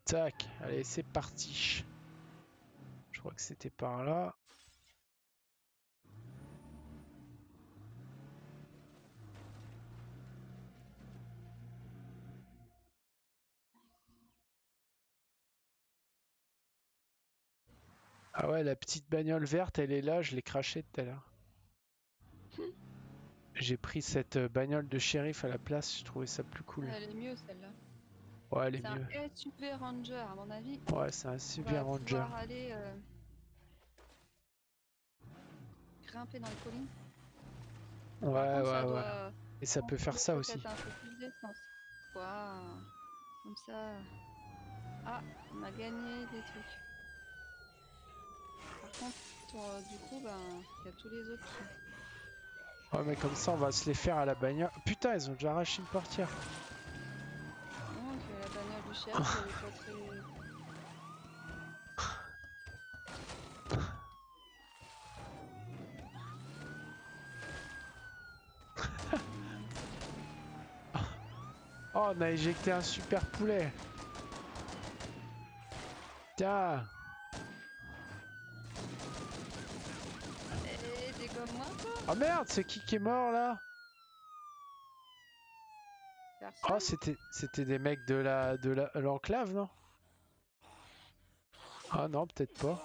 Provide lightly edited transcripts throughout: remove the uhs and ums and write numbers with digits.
Tac, allez, c'est parti. Je crois que c'était par là. Ah ouais, la petite bagnole verte, elle est là, je l'ai crachée tout à l'heure. J'ai pris cette bagnole de shérif à la place, je trouvais ça plus cool. Elle est mieux celle-là. Ouais, elle est C'est un mieux. SUV Ranger, à mon avis. Ouais, c'est un On SUV va Ranger. pouvoir aller grimper dans les collines. Par Ouais, contre, ça ouais, ouais. doit Et ça peut faire consommer ça aussi. peut-être un peu plus d'essence. Waouh. Comme ça. Ah, on a gagné des trucs. Par contre, du coup, ben, il y a tous les autres qui... Ouais, mais comme ça, on va se les faire à la bagnole. Putain, ils ont déjà arraché une portière. Non, que la bagnole du shérif, elle est pas très... Oh, on a éjecté un super poulet. Tiens. Eh, dégomme-moi, toi. Oh merde, c'est qui est mort là? Oh, Personne. c'était des mecs de l'enclave, non? Ah non, peut-être pas.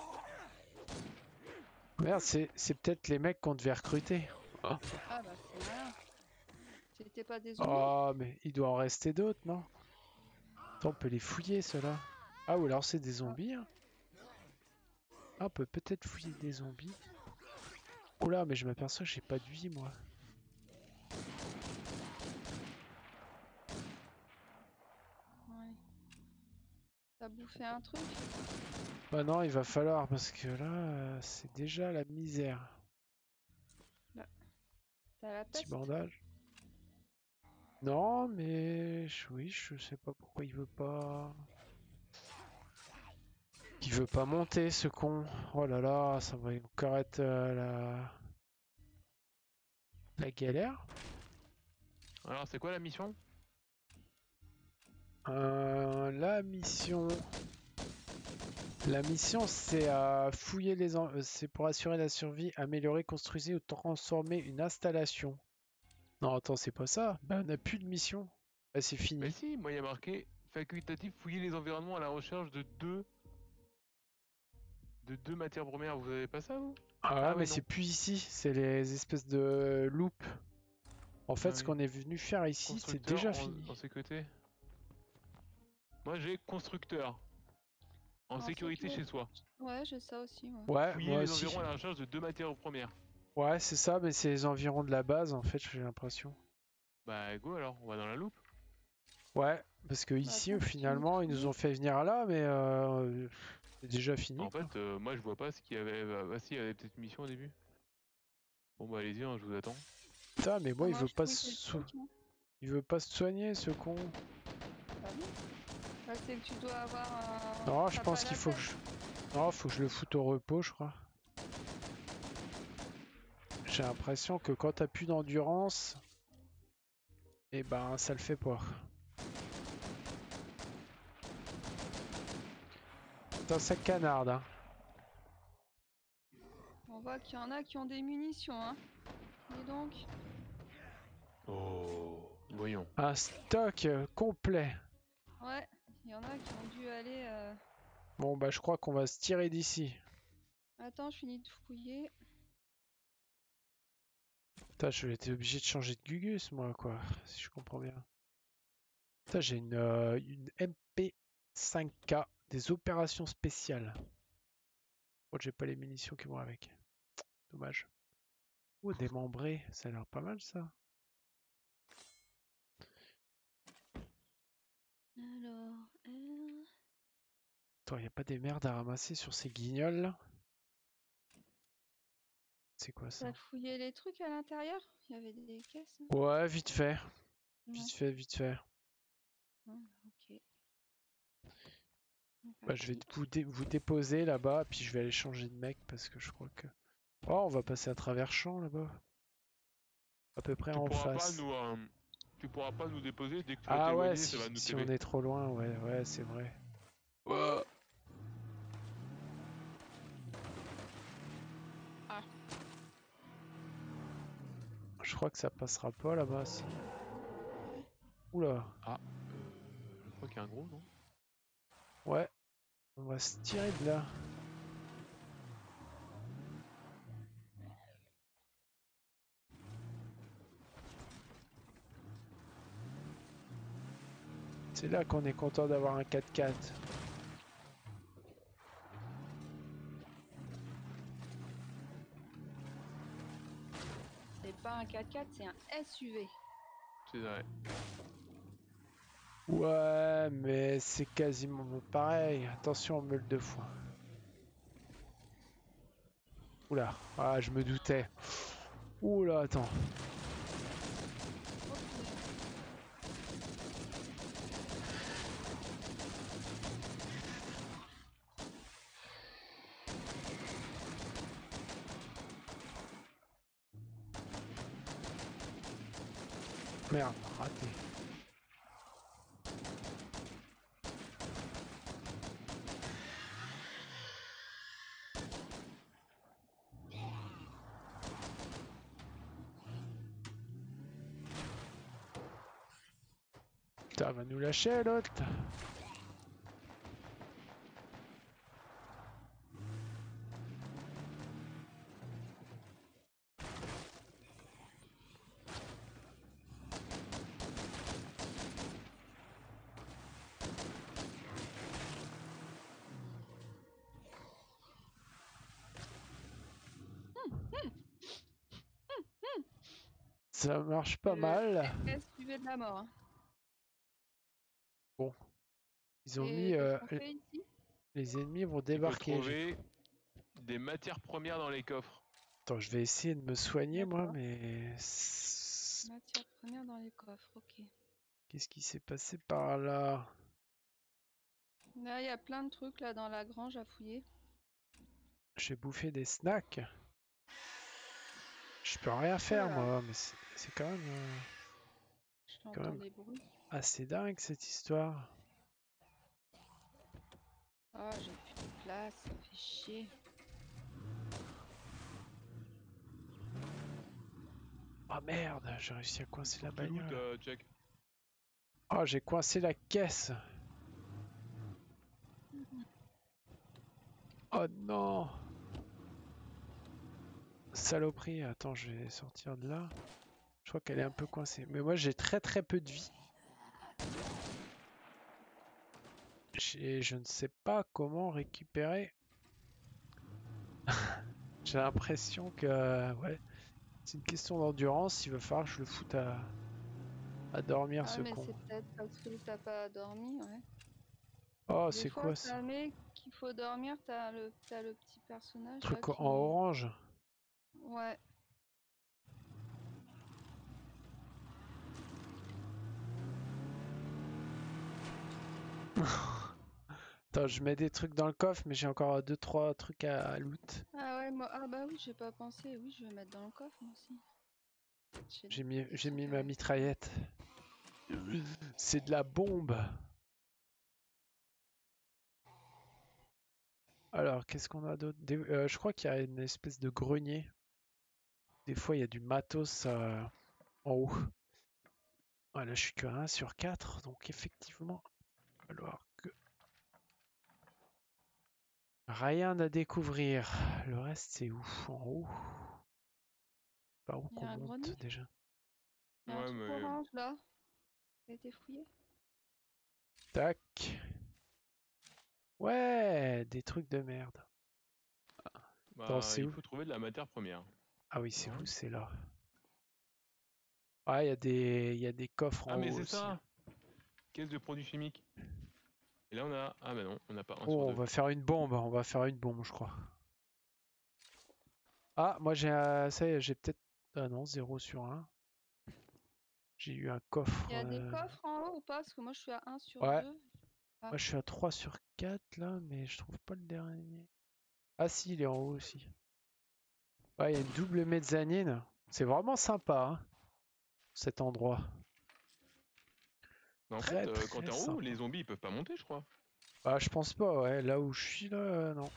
Merde, c'est peut-être les mecs qu'on devait recruter. Oh. Ah bah, c'est malin. C'était pas des zombies? Oh, mais il doit en rester d'autres, non? Attends, on peut les fouiller, ceux-là. Ah, ou alors c'est des Ah, zombies, hein. Ah, on peut peut-être fouiller des zombies. Oula, mais je m'aperçois que j'ai pas de vie, moi. ouais. T'as bouffé un truc? Bah non, il va falloir, parce que là, c'est déjà la misère. Bah, t'as la Petit peste? bandage. Non, mais oui, je sais pas pourquoi il veut pas. Il veut pas monter, ce con. Oh là là, ça va encore être la galère. Alors, c'est quoi la mission? La mission. La mission, c'est fouiller c'est pour assurer la survie, améliorer, construire ou transformer une installation. Non, attends, c'est pas ça. Bah, on a plus de mission. Bah, c'est Bah fini. si, moi il y a marqué facultatif fouiller les environnements à la recherche de deux matières premières. Vous avez pas ça, vous? Ah ouais, Ah mais ouais, c'est non. plus ici. C'est les espèces de loops. En fait, Ah ce oui. qu'on est venu faire ici, c'est Constructeur déjà en fini. sécurité. Moi j'ai constructeur en En sécurité sécurité. chez soi. Ouais, j'ai ça aussi, ouais. Ouais, Fouiller moi les aussi. environs à la recherche de deux matières premières. Ouais, c'est ça, mais c'est les environs de la base, en fait, j'ai l'impression. Bah go alors, on va dans la loupe. Ouais, parce que Bah, ici, continue de finalement, ils nous fouiller. ont fait venir là, mais c'est déjà fini, En quoi. fait, moi je vois pas ce qu'il y avait. Ah si, il y avait peut-être une mission au début. Bon bah allez-y, hein, je vous attends. Putain, mais Ah, moi, moi, je fouille tes trucs, hein. il veut pas se soigner, ce con. Bah oui. Bah, c'est que tu dois avoir un... Non, je T'as pas pense qu'il la faut peste. Non, faut que je le foute au repos, je crois. J'ai l'impression que quand t'as plus d'endurance, eh ben, ça le fait pas. Putain, ça canarde, hein. On voit qu'il y en a qui ont des munitions, hein. Dis donc. Oh, voyons. Un stock complet. Ouais, il y en a qui ont dû aller... Bon, bah, je crois qu'on va se tirer d'ici. Attends, je finis de fouiller. Putain, je vais être obligé de changer de Gugus, moi, quoi, si je comprends bien. Putain, j'ai une MP5K, des opérations spéciales. Bon, j'ai pas les munitions qui vont avec. Dommage. Oh, démembré, ça a l'air pas mal, ça. Alors... Attends, y a pas des merdes à ramasser sur ces guignols, là? C'est quoi ça? T'as fouillé les trucs à l'intérieur? Il y avait des caisses, hein. Ouais, vite fait. Ouais. Vite fait, vite fait. Ok. Bah, je vais Sympathique. vous déposer là-bas, puis je vais aller changer de mec parce que je crois que... Oh, on va passer à travers champ là-bas. À peu près Tu en pourras pas face. nous, tu pourras pas nous déposer dès que tu vas Ah ouais, t'éloigner, ça va si, nous si on tuer. est trop loin, ouais, ouais, c'est vrai. Ouah. Ah. Je crois que ça passera pas là-bas, si. Oula. Je crois qu'il y a un gros, non? Ouais. On va se tirer de là. C'est là qu'on est content d'avoir un 4x4. C'est pas un 4x4, c'est un SUV. C'est vrai. Ouais, mais c'est quasiment pareil. Attention, meule de foin. Oula, ah, je me doutais. Oula, attends. Merde, raté. Putain, va nous lâcher l'autre. Ça marche pas Le mal. SUV de la mort. Hein. Bon, ils ont Et mis qu'est-ce qu'on fait ici? les ennemis vont Il faut débarquer. trouver des matières premières dans les coffres. Attends, je vais essayer de me soigner moi, D'accord. mais Matière première dans les coffres, ok. qu'est-ce qui s'est passé par là? Là, il y a plein de trucs là dans la grange à fouiller. J'ai bouffé des snacks. Je peux rien Oh faire là, moi, mais c'est quand j'entends même des bruits. assez dingue cette histoire. Ah, j'ai plus de place, ça fait chier. Ah merde, j'ai réussi à coincer la Faut que tu lootes, bagnole. Jack. Oh, j'ai coincé la caisse. Oh non! Saloperie, attends, je vais sortir de là. Je crois qu'elle est un peu coincée. Mais moi j'ai très peu de vie. Je ne sais pas comment récupérer. J'ai l'impression que ouais, c'est une question d'endurance. Il va falloir que je le foute à dormir Ah, ce mais con. c'est peut-être parce que t'as pas dormi, ouais. Oh, Des c'est fois, quoi ça? ça met qu'il faut dormir, t'as le petit personnage là Truc en qui... orange? Ouais. Attends, je mets des trucs dans le coffre, mais j'ai encore 2-3 trucs à loot. Ah ouais, moi... Ah bah oui, j'ai pas pensé. Oui, je vais mettre dans le coffre, moi aussi. Des J'ai mis trucs à ma récupérer. mitraillette. C'est de la bombe. Alors, qu'est-ce qu'on a d'autre? Je crois qu'il y a une espèce de grenier. Des fois, il y a du matos en haut. Ah, là, je suis que 1 sur 4, donc effectivement, il va falloir que... Rien à découvrir. Le reste, c'est où? En haut? Par où Il y qu'on a un monte grenier. déjà? Il y a un Ouais, truc mais orange là. Ça a été fouillé. Tac. Ouais, des trucs de merde. Attends, bah, c'est il où? faut trouver de la matière première. Ah oui, c'est Non. où? C'est là. Ah, il y a des coffres en Ah, mais haut c'est aussi. ça! Caisse de produits chimiques. Et là, on a. Ah, bah non, on n'a pas un sur Oh, on deux. va faire une bombe. On va faire une bombe, je crois. Ah, moi j'ai ça y est, j'ai peut-être... Ah non, 0 sur 1. J'ai eu un coffre. Il y a des coffres en haut ou pas? Parce que moi je suis à 1 sur Ouais, 2. Ah, moi je suis à 3 sur 4 là, mais je trouve pas le dernier. Ah si, il est en haut aussi. Ouais, il y a une double mezzanine. C'est vraiment sympa, hein, cet endroit. Mais en fait, Très quand très t'es en haut, sympa. les zombies ils peuvent pas monter, je crois. Bah, je pense pas, ouais. Là où je suis, là, non.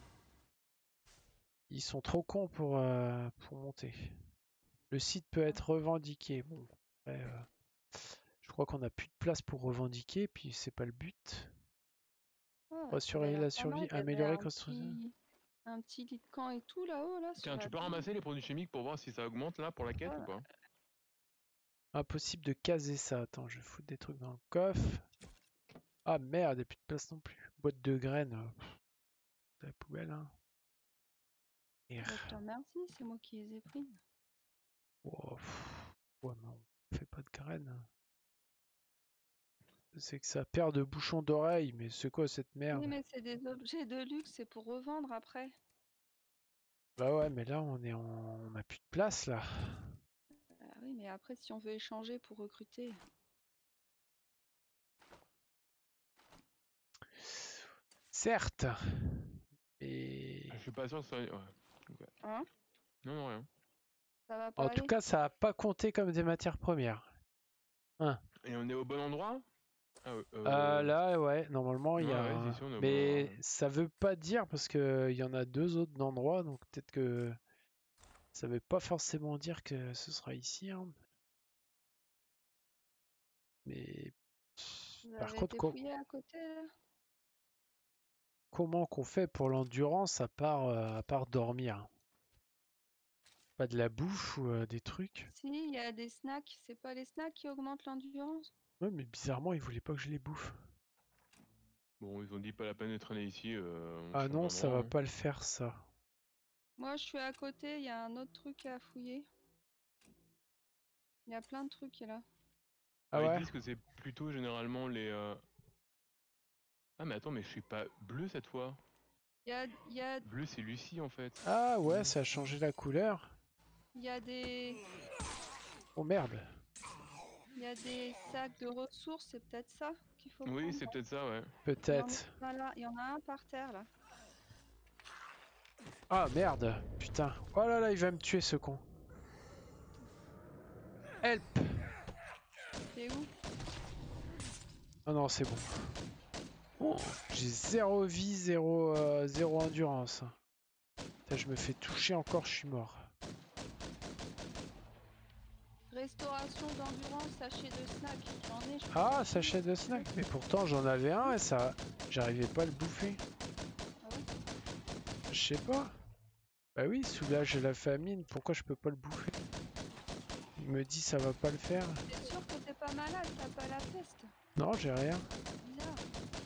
Ils sont trop cons pour monter. Le site peut être revendiqué. Bon, après, je crois qu'on a plus de place pour revendiquer, puis c'est pas le but. Ah, ça avait Assurer l'air la pas mal. survie, Il y avait améliorer construction. un petit lit de camp et tout là-haut, là, sur Tiens, tu la peux bulle. ramasser les produits chimiques pour voir si ça augmente là pour la quête ou Voilà. pas? Impossible de caser ça. Attends, je vais foutre des trucs dans le coffre. Ah merde, il n'y a plus de place non plus. Boîte de graines. C'est la poubelle, hein. Et... Bah, je te remercie, c'est moi qui les ai pris. oh, ouais, mais on fait pas de graines. C'est que ça perd de bouchons d'oreille, mais c'est quoi cette Oui, merde? mais c'est des objets de luxe, c'est pour revendre après. Bah ouais, mais là on a plus de place là. Ah oui, mais après, si on veut échanger pour recruter. Certes. Et Je suis pas sûr que ça. Ouais. Ok. Hein? Non, non, rien. Ça va pas en tout aller? cas, ça a pas compté comme des matières premières. Hein. Et on est au bon endroit? Ah, Là, ouais, normalement il y ouais, a ouais, si, si, on est au bon endroit. mais ça veut pas dire parce que il y en a deux autres endroits, donc peut-être que ça veut pas forcément dire que ce sera ici, hein. Mais Vous par avez contre, été fouillé à côté là? comment qu'on fait pour l'endurance à part dormir? Pas de la bouffe ou des trucs? Si, il y a des snacks. C'est pas les snacks qui augmentent l'endurance? Ouais, mais bizarrement, ils voulaient pas que je les bouffe. Bon, ils ont dit pas la peine de traîner ici, on Ah change non, ça d'endroit. va Hein. pas le faire ça. Moi, je suis à côté, il y a un autre truc à fouiller. Il y a plein de trucs là. Ah Ouais, ils ouais? disent que c'est plutôt généralement les. Ah, mais attends, mais je suis pas bleu cette fois. Il y a, Bleu, c'est Lucie en fait. Ah ouais, Mince. ça a changé la couleur. il y a des, Oh merde. il y a des sacs de ressources, c'est peut-être ça qu'il faut Oui, prendre. c'est peut-être ça, ouais. Peut-être. Il y en a un par terre là. Ah merde. Putain. Oh là là, il va me tuer ce con. Help! T'es où? Oh non, c'est bon. Oh, j'ai zéro vie, zéro endurance. Putain, je me fais toucher encore, je suis mort. Restauration d'endurance, sachet de snack. J'en ai, je peux Ah, t'en filer. sachet de snack. Mais pourtant, j'en avais un et ça... j'arrivais pas à le bouffer. Ah ouais? Je sais pas. Bah oui, soulage la famine. Pourquoi je peux pas le bouffer? Il me dit ça va pas le faire. T'es sûr que t'es pas malade, t'as pas la peste? Non, j'ai rien. Bizarre.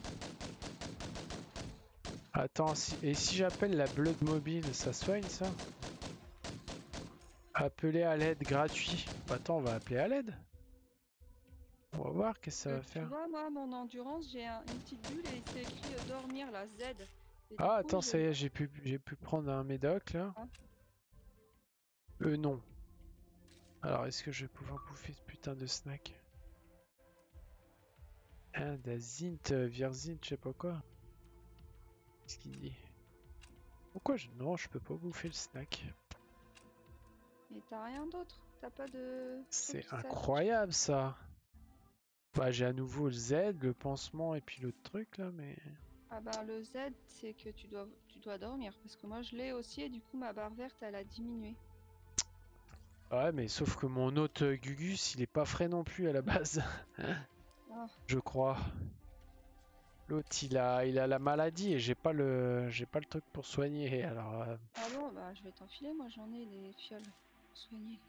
Attends, et si j'appelle la Blood Mobile, ça soigne ça? Appeler à l'aide gratuit. Bah attends, on va appeler à l'aide. On va voir qu'est-ce que ça va Tu faire. vois, moi, mon endurance, j'ai une petite bulle et c'est écrit dormir là, Z. Et du Ah, coup, attends, ça y est, j'ai pu prendre un médoc là. Hein. Non. Alors, est-ce que je vais pouvoir bouffer ce putain de snack? Hein, d'azint, virzint, je sais pas quoi. Qu'est-ce qu'il dit? Pourquoi je... Non, je peux pas bouffer le snack. Et t'as rien d'autre? T'as pas de truc C'est qui s'affiche? incroyable ça. Bah, j'ai à nouveau le Z, le pansement et puis l'autre truc là, mais... Ah bah le Z, c'est que tu dois dormir. Parce que moi, je l'ai aussi et du coup, ma barre verte, elle a diminué. Ouais, mais sauf que mon hôte Gugus, il est pas frais non plus à la base. Ah, Je crois. L'autre, il a la maladie et j'ai pas le truc pour soigner. Alors, ah bon, bah je vais t'enfiler, moi j'en ai des fioles pour soigner.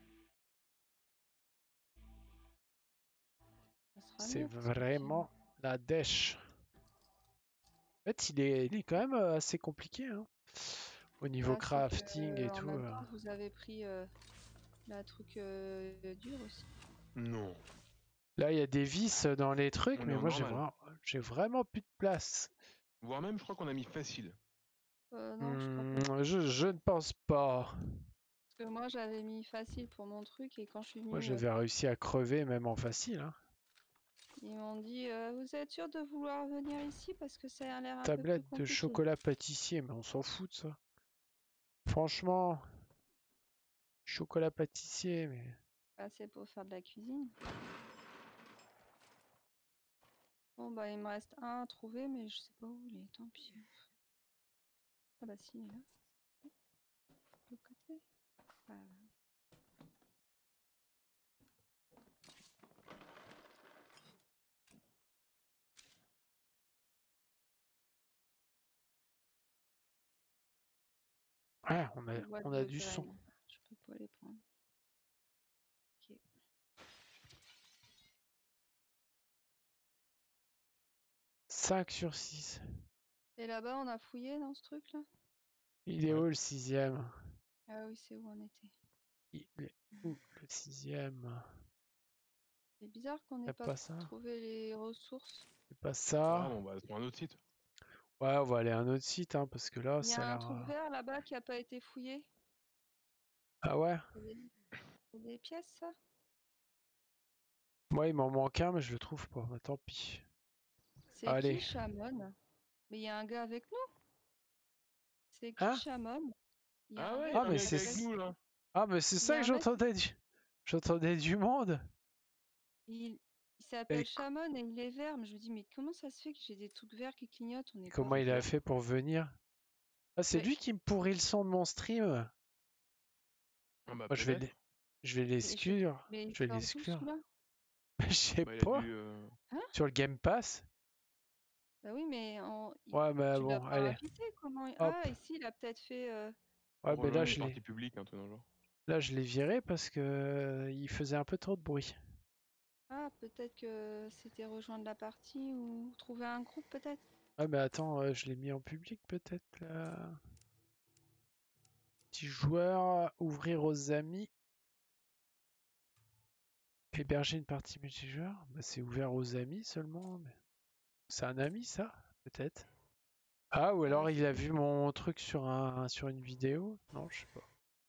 Ça sera c'est mieux parce que sinon... vraiment la dèche. En fait, il est quand même assez compliqué, hein. Au niveau Bah c'est que crafting et en tout. même temps, vous avez pris la truc dur aussi. Non. Là, il y a des vis dans les trucs, On est mais en moi, normal. j'ai vraiment plus de place. Voire même, je crois qu'on a mis facile. Non, je crois pas. Je ne pense pas. Parce que moi j'avais mis facile pour mon truc et quand je suis Moi, venue, j'avais réussi à crever même en facile, hein. ils m'ont dit vous êtes sûr de vouloir venir ici parce que ça a l'air un peu plus Tablette de compliqué. chocolat pâtissier, mais on s'en fout de ça. Franchement, chocolat pâtissier, mais... Bah, c'est pour faire de la cuisine. Bon, bah, il me reste un à trouver, mais je sais pas où il est, tant pis. Ah bah si, il est là. De l'autre côté. Ah, Ouais, les boîtes on a de du son. graines. Je peux pas les prendre. Ok. 5 sur 6. Et là-bas, on a fouillé dans ce truc-là? Il est Ouais. où le 6ème? Ah oui, c'est où on était. Il est où le 6ème? C'est bizarre qu'on n'ait C'est pas pas ça? trouvé les ressources. C'est pas Ah, ça? bon, bah, sur un autre site. Ouais, on va aller à un autre site, hein, parce que là, Il y ça a a un l'air... truc vert là-bas qui a pas été fouillé. Ah ouais? C'est des pièces, ça? Moi, il m'en manque un, mais je le trouve pas. Bah, tant pis. C'est qui Allez. Shamon? Mais il y a un gars avec nous. C'est qui Hein? Shamon? Il y a Ah un ouais, gars il y a Ah, un qui mais mec est c'est... avec nous là. Ah, mais c'est Il y ça a que un mec, j'entendais j'entendais du monde. il s'appelle Et Shamon et il est vert. Mais je me dis, mais comment ça se fait que j'ai des trucs verts qui clignotent? On n'est pas comment il a arrivé. fait pour venir? Ah, c'est Mais, lui qui me pourrit le son de mon stream. Ah bah Moi, peut-être. je vais mais, l'exclure. mais il Je vais sort d'où l'exclure. celui-là? Je sais Bah il a pas. dû... Hein? Sur le Game Pass? Bah oui, mais Ouais, mais tu l'as bon, pas allez. invité, comment Hop. Ah, ici, il a peut-être fait... Ouais, mais rejoindre une partie publique, un truc dans le genre. là, je l'ai viré parce que il faisait un peu trop de bruit. Ah, peut-être que c'était rejoindre la partie ou trouver un groupe, peut-être. Ouais, mais attends, je l'ai mis en public peut-être là. Petit joueur, ouvrir aux amis. Héberger une partie multijoueur. Bah, c'est ouvert aux amis seulement. Mais... C'est un ami ça? Peut-être. Ah, ou Ah, alors il a c'est... vu mon truc sur une vidéo? Non, je sais pas.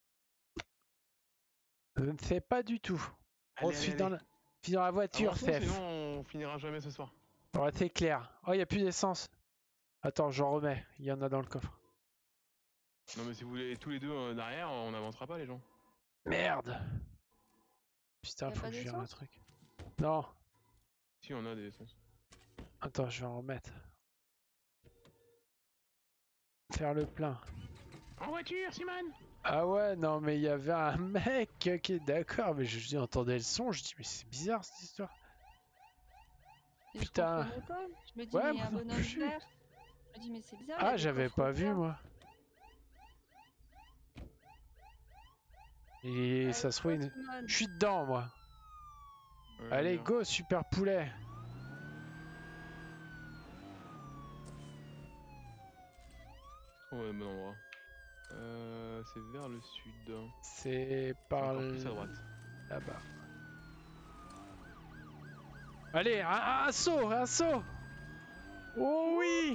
Je ne sais pas du tout. On Allez, allez, suit allez. suis dans la voiture, Avançons, Fef. sinon on finira jamais ce soir. On va être clair. Oh, il n'y a plus d'essence. Attends, j'en remets. Il y en a dans le coffre. Non mais si vous voulez tous les deux derrière, on n'avancera pas les gens. Merde. Y Putain, a faut pas que je vire un d'essence? truc. Non. Si on a des essences. Attends, je vais en remettre. Faire le plein. En voiture, Simone. Ah ouais, non, mais il y avait un mec qui est d'accord, mais je entendais le son, je dis, mais c'est bizarre cette histoire. Et je Putain. comprenais pas. Je me dis, Ouais, mais il y moi a un non bonhomme plus. vert. Je me dis, mais c'est bizarre, il y a Ah, des j'avais coffres pas vu, verts. moi. Et Allez, ça se trouve, go, Simone. je suis dedans, moi. Ouais, Allez, bien. go, super poulet. Oh, ouais, bon endroit. C'est vers le sud. C'est C'est par encore plus à droite. là-bas. Allez, un saut, un saut. Oh oui.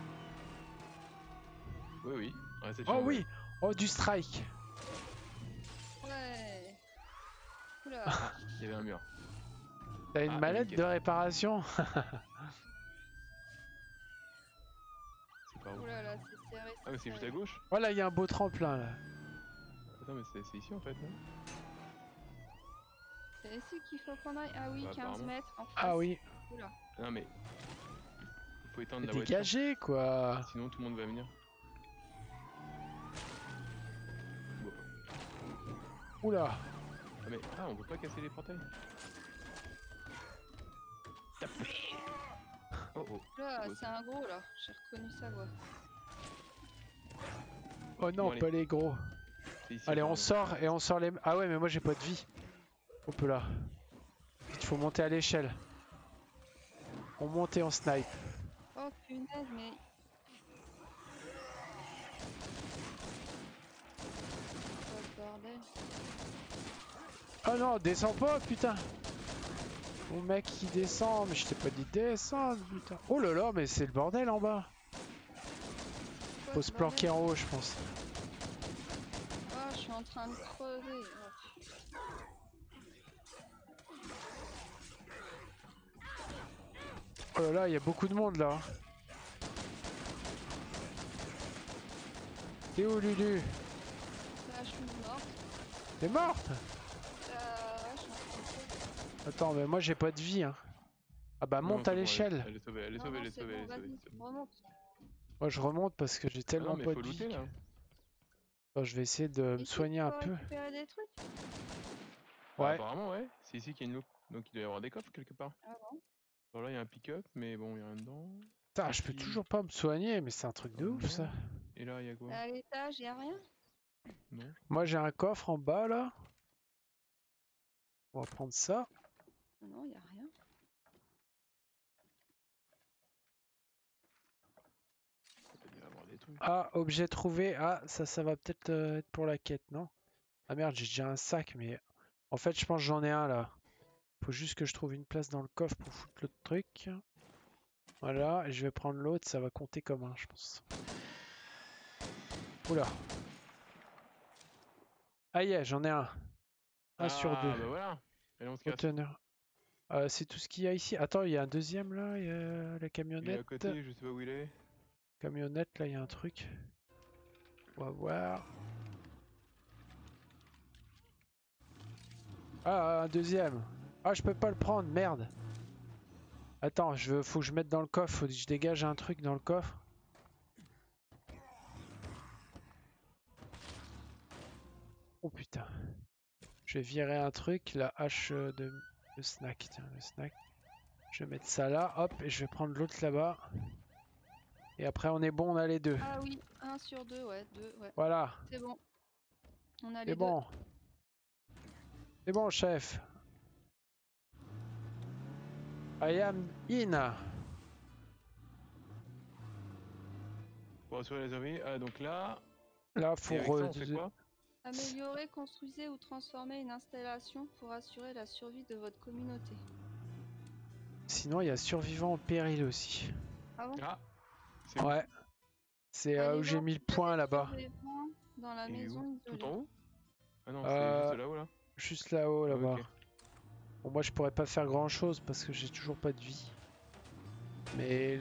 Oui, oui. Réception Oh de vol. oui. Oh, du strike. Ouais. Oula. Ah, il y avait un mur. T'as une Ah, il y avait mallette une de caisse. réparation? C'est par où? Oula, là, c'est serré, Ah mais c'est juste à gauche? Oh là, il y a un beau tremplin là. Attends mais c'est ici en fait, non? C'est ici qu'il faut qu'on aille. Ah oui, Bah 15 apparemment. mètres en face. Ah oui. Oula. Non mais... Il faut éteindre C'est la voiture. dégagé quoi. Sinon tout le monde va venir. Bon. Oula. Ah mais... Ah on peut pas casser les portails? Oh oh. Oula, Ouais, c'est un gros là. J'ai reconnu sa voix. Oh non, Bon, allez. pas les gros. C'est ici Allez, on apparemment. sort et on sort les... Ah ouais, mais moi j'ai pas de vie. Hop là. Il faut monter à l'échelle. On monte et on snipe. Oh punaise, mais. Oh le bordel. Oh non, descends pas, putain. Mon mec qui descend, mais je t'ai pas dit de descendre, putain. Oh là là, mais c'est le bordel en bas. Quoi Faut ce se planquer bordel? en haut, je pense. Oh, je suis en train de creuser. Oh, putain. Oh là là, il y a beaucoup de monde là. T'es où, Lulu? Là, je suis morte. T'es morte? Ouais, je suis en train de creuser. Attends, mais moi j'ai pas de vie, hein. Ah bah Non, non, monte à c'est bon, l'échelle. elle est sauvée, elle est Non, sauvée, non, elle est c'est sauvée, elle bon, est sauvée, elle vas-y, est sauvée. remonte. Moi je remonte parce que j'ai Ah non, tellement mais pas faut de vie. looter là. Attends, je vais essayer de me Ici, soigner tu un peux peu. récupérer des trucs? Bah, Ouais. apparemment, ouais. C'est ici qu'il y a une loupe. Donc il doit y avoir des coffres quelque part. Ah bon? Alors là, il y a un pick-up, mais bon, il y a rien dedans. Putain, je peux Ici, toujours pas me soigner, mais c'est un truc de ouf ça. non. Et là, il y a quoi? À l'étage, y a rien? Non. Moi j'ai un coffre en bas là. On va prendre ça. Non, y a rien. Il doit y avoir des trucs. Ah, objet trouvé. Ah, ça va peut-être être pour la quête, non? Ah merde, j'ai déjà un sac, mais en fait, je pense que j'en ai un là. Faut juste que je trouve une place dans le coffre pour foutre l'autre truc. Voilà, et je vais prendre l'autre, ça va compter comme un, je pense. Oula. Ah yeah, j'en ai un. Un sur deux. Ah, bah voilà. Allez, on se casse. Conteneur. C'est tout ce qu'il y a ici. Attends, il y a un deuxième là, il y a la Il est camionnette. à côté, je sais pas où il est. Camionnette, là, il y a un truc. On va voir. Ah, un deuxième. Ah, je peux pas le prendre, merde. Attends, faut que je mette dans le coffre, faut que je dégage un truc dans le coffre. Oh putain. Je vais virer un truc, la hache de le snack. Tiens, le snack. Je vais mettre ça là, hop, et je vais prendre l'autre là-bas. Et après, on est bon, on a les deux. Ah oui, 1 sur 2, ouais, 2, ouais. Voilà, C'est bon. On a c'est les deux. bon. C'est bon, chef. I am in. Pour assurer les amis. Ah, donc là. Là, Et faut avec ça, on fait quoi? Améliorer, construisez ou transformer une installation pour assurer la survie de votre communauté. Sinon, il y a survivant en péril aussi. Ah bon? Ah, c'est où? Ouais, c'est où Allez j'ai voir mis le s'il y a point des là-bas. survivants dans la Il est où? maison Tout isolée. en haut? Ah non, c'est juste Euh, là-haut là. Juste là-haut, Ah, là-bas. ok. Bon, moi, je pourrais pas faire grand-chose parce que j'ai toujours pas de vie. Mais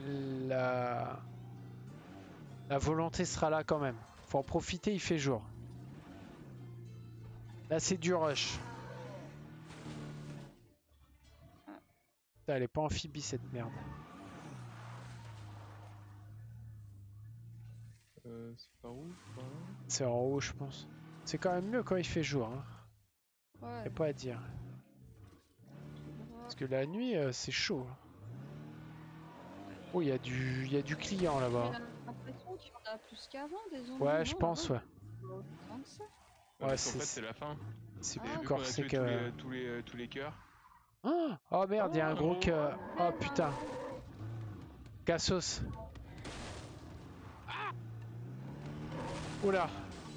la volonté sera là quand même. Faut en profiter, il fait jour. Là, c'est du rush. Ah. Putain, elle est pas amphibie cette merde. C'est par où? Par là? C'est en haut, je pense. C'est quand même mieux quand il fait jour. Hein. Ouais. Y a pas à dire. Parce que la nuit, c'est chaud. Hein. Oh, il y a du client J'ai là-bas. l'impression qu'il y en a plus qu'avant, des zombies. Ouais, je Non, pense, ouais. pas autant que ça. Ouais, Ouais, parce qu'en fait, c'est la fin. c'est Et plus Ah, vu qu'on a corsé tué que... tous les cœurs. Oh merde, il y a un Oh, gros que... Oh merde, putain. Cassos. Oula.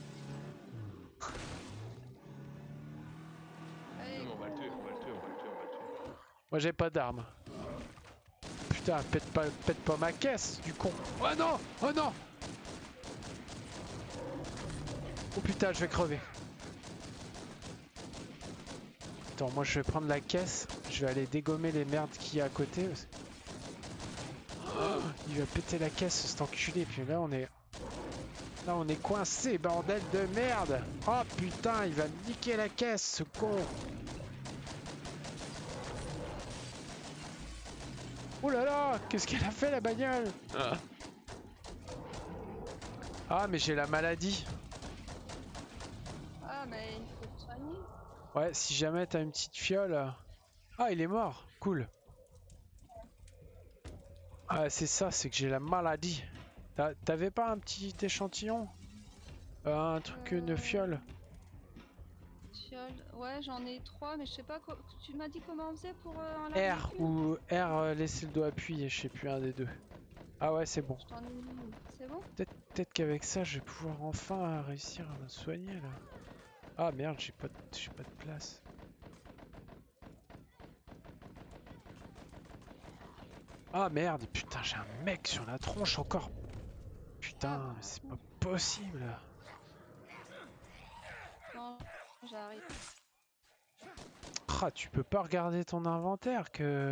allez, Non, mais on va le tuer, on va le tuer, on va le tuer, on va le tuer. Moi, j'ai pas d'armes. Putain, pète pas ma caisse, du con. Oh non! Oh non! Oh putain, je vais crever. Attends, moi je vais prendre la caisse. Je vais aller dégommer les merdes qu'il y a à côté. Oh, il va péter la caisse, cet enculé. Puis là, on est... Là, on est coincé, bordel de merde! Oh putain, il va me niquer la caisse, ce con! Oh là là! Qu'est-ce qu'elle a fait, la bagnole? Ah, mais j'ai la maladie. ah, mais il faut te soigner. Ouais, si jamais t'as une petite fiole... Ah, il est mort. Cool. Ah, c'est ça, c'est que j'ai la maladie. T'avais pas un petit échantillon? Un truc, une fiole? Fiole. Ouais, j'en ai 3, mais je sais pas. Tu m'as dit comment on faisait pour en larguer R une? ou R, laissez le doigt appuyé, je sais plus, un des deux. Ah ouais, c'est bon. Je t'en ai mis une. C'est bon? Peut-être qu'avec ça, je vais pouvoir enfin réussir à me soigner là. Ah merde, j'ai pas de place. Ah merde, putain, j'ai un mec sur la tronche encore. Putain, mais c'est pas possible. Non, j'arrive. Ah, tu peux pas regarder ton inventaire que...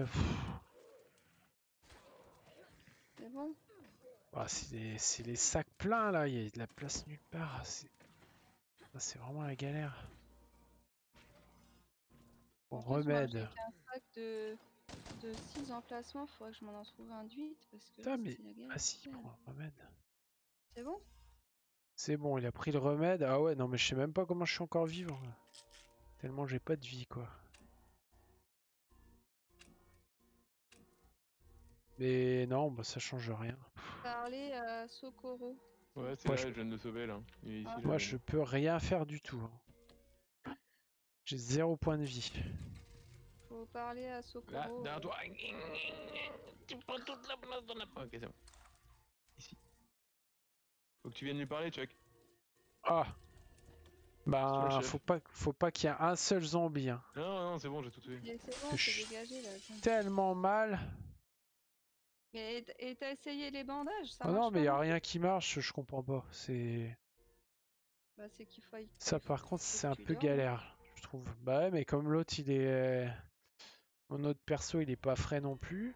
C'est bon? Ah, c'est les sacs pleins là, il y a de la place nulle part. C'est vraiment la galère. Bon, En plus, moi, j'ai remède. qu'un sac de de 6 emplacements, faudrait que je m'en trouve un de 8 parce que Putain, là, mais. c'est la galère. Ah si, il prend le remède. C'est bon? C'est bon, il a pris le remède. Ah ouais, non, mais je sais même pas comment je suis encore vivant. Tellement j'ai pas de vie, quoi. Mais non, bah ça change rien. Parler à Socorro. Ouais, c'est Moi, là, je... je viens de le sauver là. Il est ici, Ah. je Moi, le je viens. peux rien faire du tout. J'ai 0 point de vie. Faut parler à Là, Socorro. derrière toi. Tu prends toute la place dans la. Ok, c'est bon. Ici. Faut que tu viennes lui parler, Chuck. Ah! C'est toi le Bah, chef. faut pas qu'il y ait un seul zombie. Hein. Non, non, c'est bon, j'ai tout tué. Et c'est Parce bon, que je c'est suis dégagé là. tellement mal. Mais et t'as essayé les bandages, ça Oh non, marche mais pas y a non plus? rien qui marche, je comprends pas. C'est. Bah c'est qu'il faut, Ça, par contre, faut c'est que un tu peu dormes. galère, je trouve. Bah ouais, mais comme l'autre, il est. Mon autre perso, il est pas frais non plus.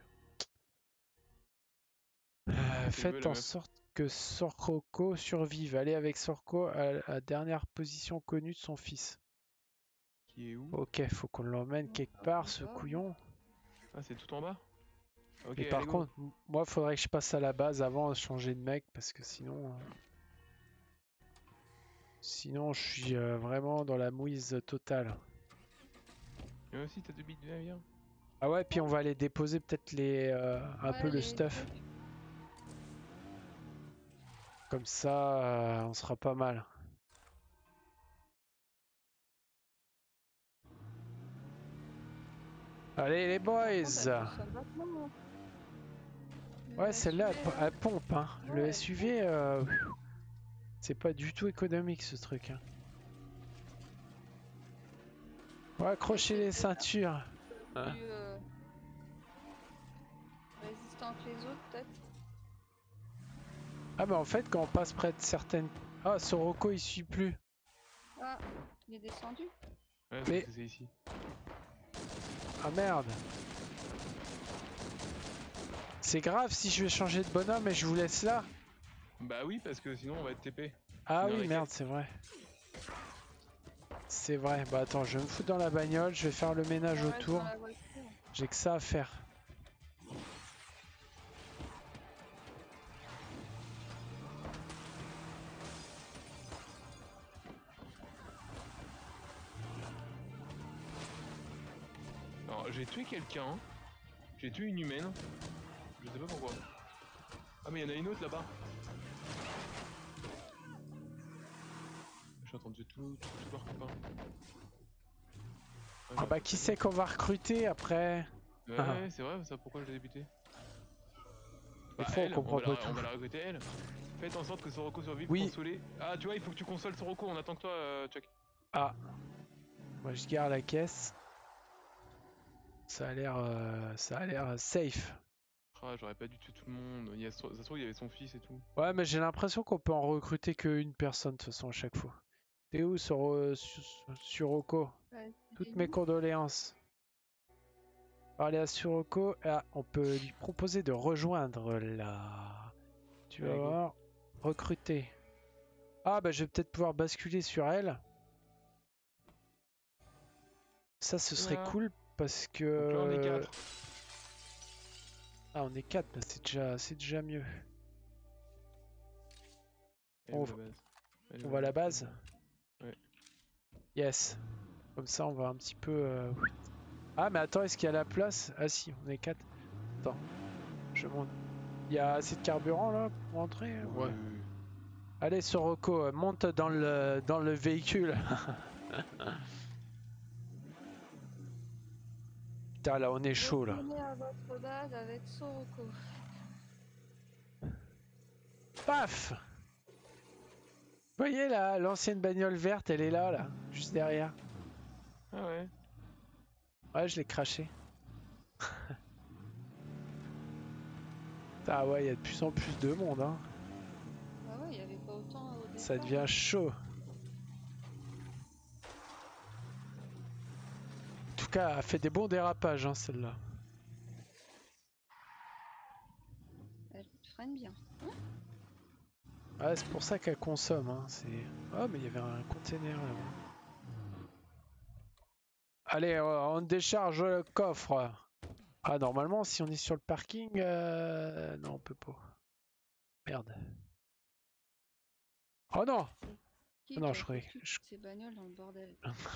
Qu'elle veut, Faites la en meuf. sorte que Soroko survive. Allez avec Soroko à la dernière position connue de son fils. Qui est où? Ok, faut qu'on l'emmène Bon, quelque bah, part, on ce va, hein. couillon. Ah, c'est tout en bas? Ok, Mais allez, par go. contre, moi, faudrait que je passe à la base avant de changer de mec, parce que sinon... Sinon, je suis vraiment dans la mouise totale. Viens aussi, t'as 2 bits, viens, viens. Ah ouais, puis on va aller déposer peut-être un peu Ouais, le les stuff. trucs. Comme ça, on sera pas mal. Allez les Par contre, boys! elle consomme vachement, hein. Ouais, Le celle-là, SUV, là. elle pompe. Hein. Ouais, Le elle SUV, c'est pas du tout économique ce truc. Hein. Ouais, Mais accrochez c'est les peut-être ceintures. un peu Hein. plus résistant que les autres, peut-être. Ah, mais en fait, quand on passe près de certaines... Ah, Soroko, il suit plus. Ah, il est descendu. Ouais, parce Mais... que c'est ici. Ah merde. C'est grave si je vais changer de bonhomme et je vous laisse là. Bah oui, parce que sinon on va être TP. Ah Dans oui, la merde, caisse. c'est vrai. C'est vrai. Bah attends, je vais me foutre dans la bagnole, je vais faire le ménage On reste dans autour. la voiture. J'ai que ça à faire. Alors, j'ai tué quelqu'un. J'ai tué une humaine. Je sais pas pourquoi. Ah, mais il y en a une autre là-bas. Je suis en train de tuer tous leurs copains. Ouais, Ah j'ai un bah peu qui paniqué. c'est qu'on va recruter après? Ouais, c'est vrai, ça pourquoi je l'ai débuté. Des Bah fois on elle, comprend pas on tout. va la recruter elle. Faites en sorte que Soroko survive, Oui. consolez. Ah tu vois, il faut que tu consoles Soroko, on attend que toi Chuck. Ah. Moi je garde la caisse. Ça a l'air safe. Ah j'aurais pas dû tuer tout le monde. Ça se trouve il y avait son fils et tout. Ouais, mais j'ai l'impression qu'on peut en recruter qu'une personne de toute façon à chaque fois. T'es où Suroko? Ouais, il est Toutes mes où? condoléances. Parler à Suroko. Ah, on peut lui proposer de rejoindre là. Tu vas Allez go. voir. Recruter. Ah bah je vais peut-être pouvoir basculer sur elle. Ça ce serait Voilà. cool parce Donc là on est que... 4. Ah on est 4, bah c'est déjà mieux. Elle est où la base? Elle est On où va à la base? base. Ouais. Yes. Comme ça on va un petit peu... Ah mais attends, est-ce qu'il y a la place? Ah si, on est 4. Attends, je monte. Il y a assez de carburant là pour entrer? Ouais. Oui. Allez Soroko, monte dans le véhicule. Putain là on est chaud là. Retournez à votre base avec Soroko. Paf! Vous voyez là, l'ancienne bagnole verte, elle est là, juste derrière. Ah ouais. Ouais, je l'ai craché. Ah ouais, il y a de plus en plus de monde, hein. Ah ouais, il n'y avait pas autant au Ça départ, devient hein. chaud. En tout cas, elle fait des bons dérapages, hein, celle-là. Elle freine bien. Ouais, c'est pour ça qu'elle consomme, hein. Oh, mais il y avait un container là-bas. Allez, on décharge le coffre. Ah, normalement, si on est sur le parking, non, on peut pas. Merde. Oh non! Qui Ah non, qui je a croyais. foutu je- toutes ces bagnoles dans le bordel?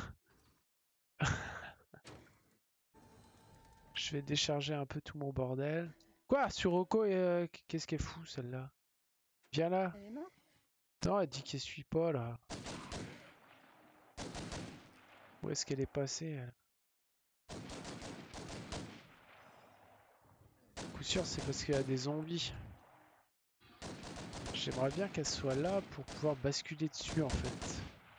Je vais décharger un peu tout mon bordel. Quoi? Suroko, qu'est-ce qu'elle fout celle-là? Viens là. Elle est morte? Non, elle dit qu'elle suit pas là. Où est-ce qu'elle est passée elle? Coup sûr, c'est parce qu'il y a des zombies. J'aimerais bien qu'elle soit là pour pouvoir basculer dessus en fait.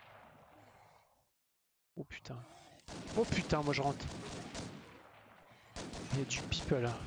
Oh putain. Oh putain, moi je rentre. Il y a du people là.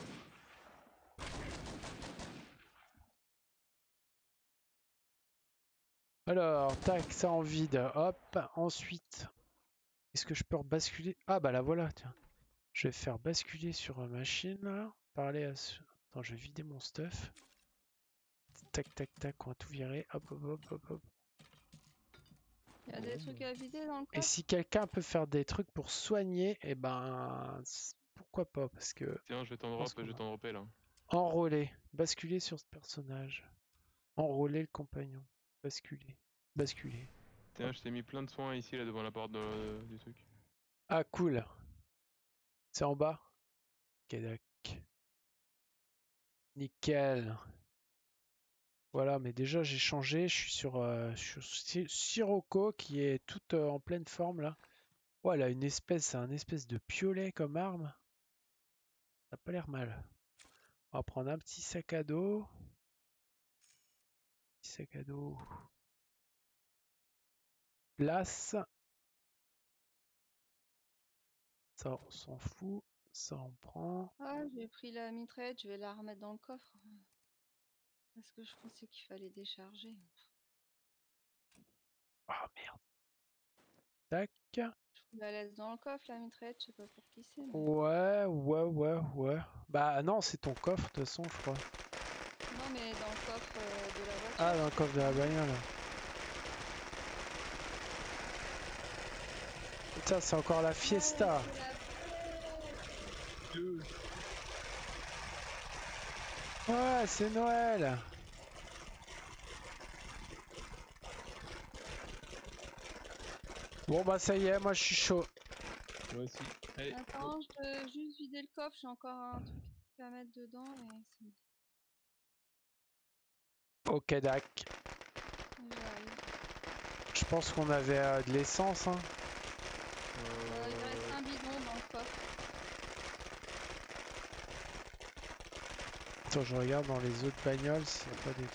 Alors, tac, ça en vide. Hop, ensuite. Est-ce que je peux rebasculer? Ah bah la voilà, tiens. Je vais faire basculer sur une machine là. Parler à ce... Attends, je vais vider mon stuff. Tac, tac, tac, on va tout virer. Hop, hop, hop, hop, hop. Il y a des trucs à vider dans le Et coffre? si quelqu'un peut faire des trucs pour soigner, eh ben, pourquoi pas? Parce que je Tiens, je vais t'en pense drop, qu'on je vais va t'en dropper là. enrôler, basculer sur ce personnage, enrôler le compagnon, basculer, basculer. Tiens, je t'ai mis plein de soins ici là devant la porte du truc. Ah cool, c'est en bas. Ok, d'accord. Nickel. Voilà, mais déjà j'ai changé, je suis sur Sirocco qui est toute en pleine forme là. Ouais, elle a une espèce, c'est un espèce de piolet comme arme. Ça a pas l'air mal. On va prendre un petit sac à dos. Petit sac à dos. Place. Ça, on s'en fout. Ça, on prend. Ah, j'ai pris la mitraillette, je vais la remettre dans le coffre. Parce que je pensais qu'il fallait décharger. Ah merde. Tac. Je la laisse dans le coffre, la mitraillette, je sais pas pour qui c'est, mais... Ouais. Bah non, c'est ton coffre de toute façon, je crois. Non, mais dans le coffre de la voiture. Ah, dans le coffre de la bagnole. Putain, c'est encore la fiesta. Ouais, Ouais, c'est Noël. Bon bah ça y est, moi je suis chaud. Moi aussi. Allez, go. Attends, je veux juste vider le coffre, j'ai encore un truc à mettre dedans et c'est Ok, dac. j'arrive. Je pense qu'on avait de l'essence, hein. Il reste un bidon dans le coffre. Attends, je regarde dans les autres bagnoles s'il n'y a pas des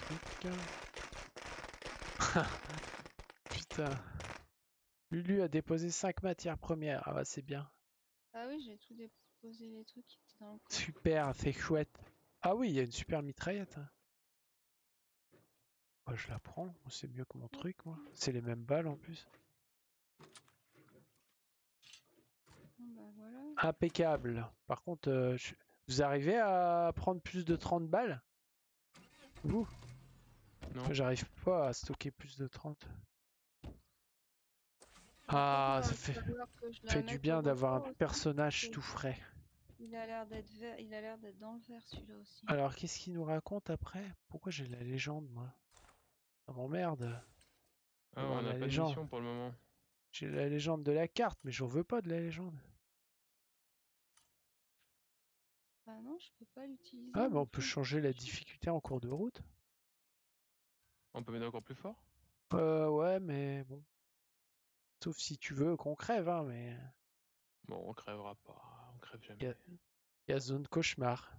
trucs. Putain. Lulu a déposé 5 matières premières. Ah bah c'est bien. Ah oui, j'ai tout déposé les trucs qui étaient dans le coffre. Super, c'est chouette. Ah oui, il y a une super mitraillette, hein. Bah, je la prends, c'est mieux que mon truc, moi. C'est les mêmes balles en plus. Bon, bah voilà. Impeccable. Par contre, vous arrivez à prendre plus de 30 balles? Vous? Parce Non. que j'arrive pas à stocker plus de 30. Attends, Ah, va ça fait, falloir que je la fait du mette au bien d'avoir un repos aussi. personnage tout frais. Il a l'air d'être vert, il a l'air d'être dans le vert celui-là aussi. Alors, qu'est-ce qu'il nous raconte après? Pourquoi j'ai la légende, moi? Ça m'emmerde. Ah, Avoir on n'a la pas de légende. mission pour le moment. J'ai la légende de la carte, mais j'en veux pas de la légende. Ah non, je peux pas l'utiliser Ah, mais non on peut plus. changer la difficulté en cours de route. On peut mettre encore plus fort? Ouais, mais bon. Sauf si tu veux qu'on crève, hein, mais Bon, on crèvera pas. On crève il jamais. y a zone cauchemar.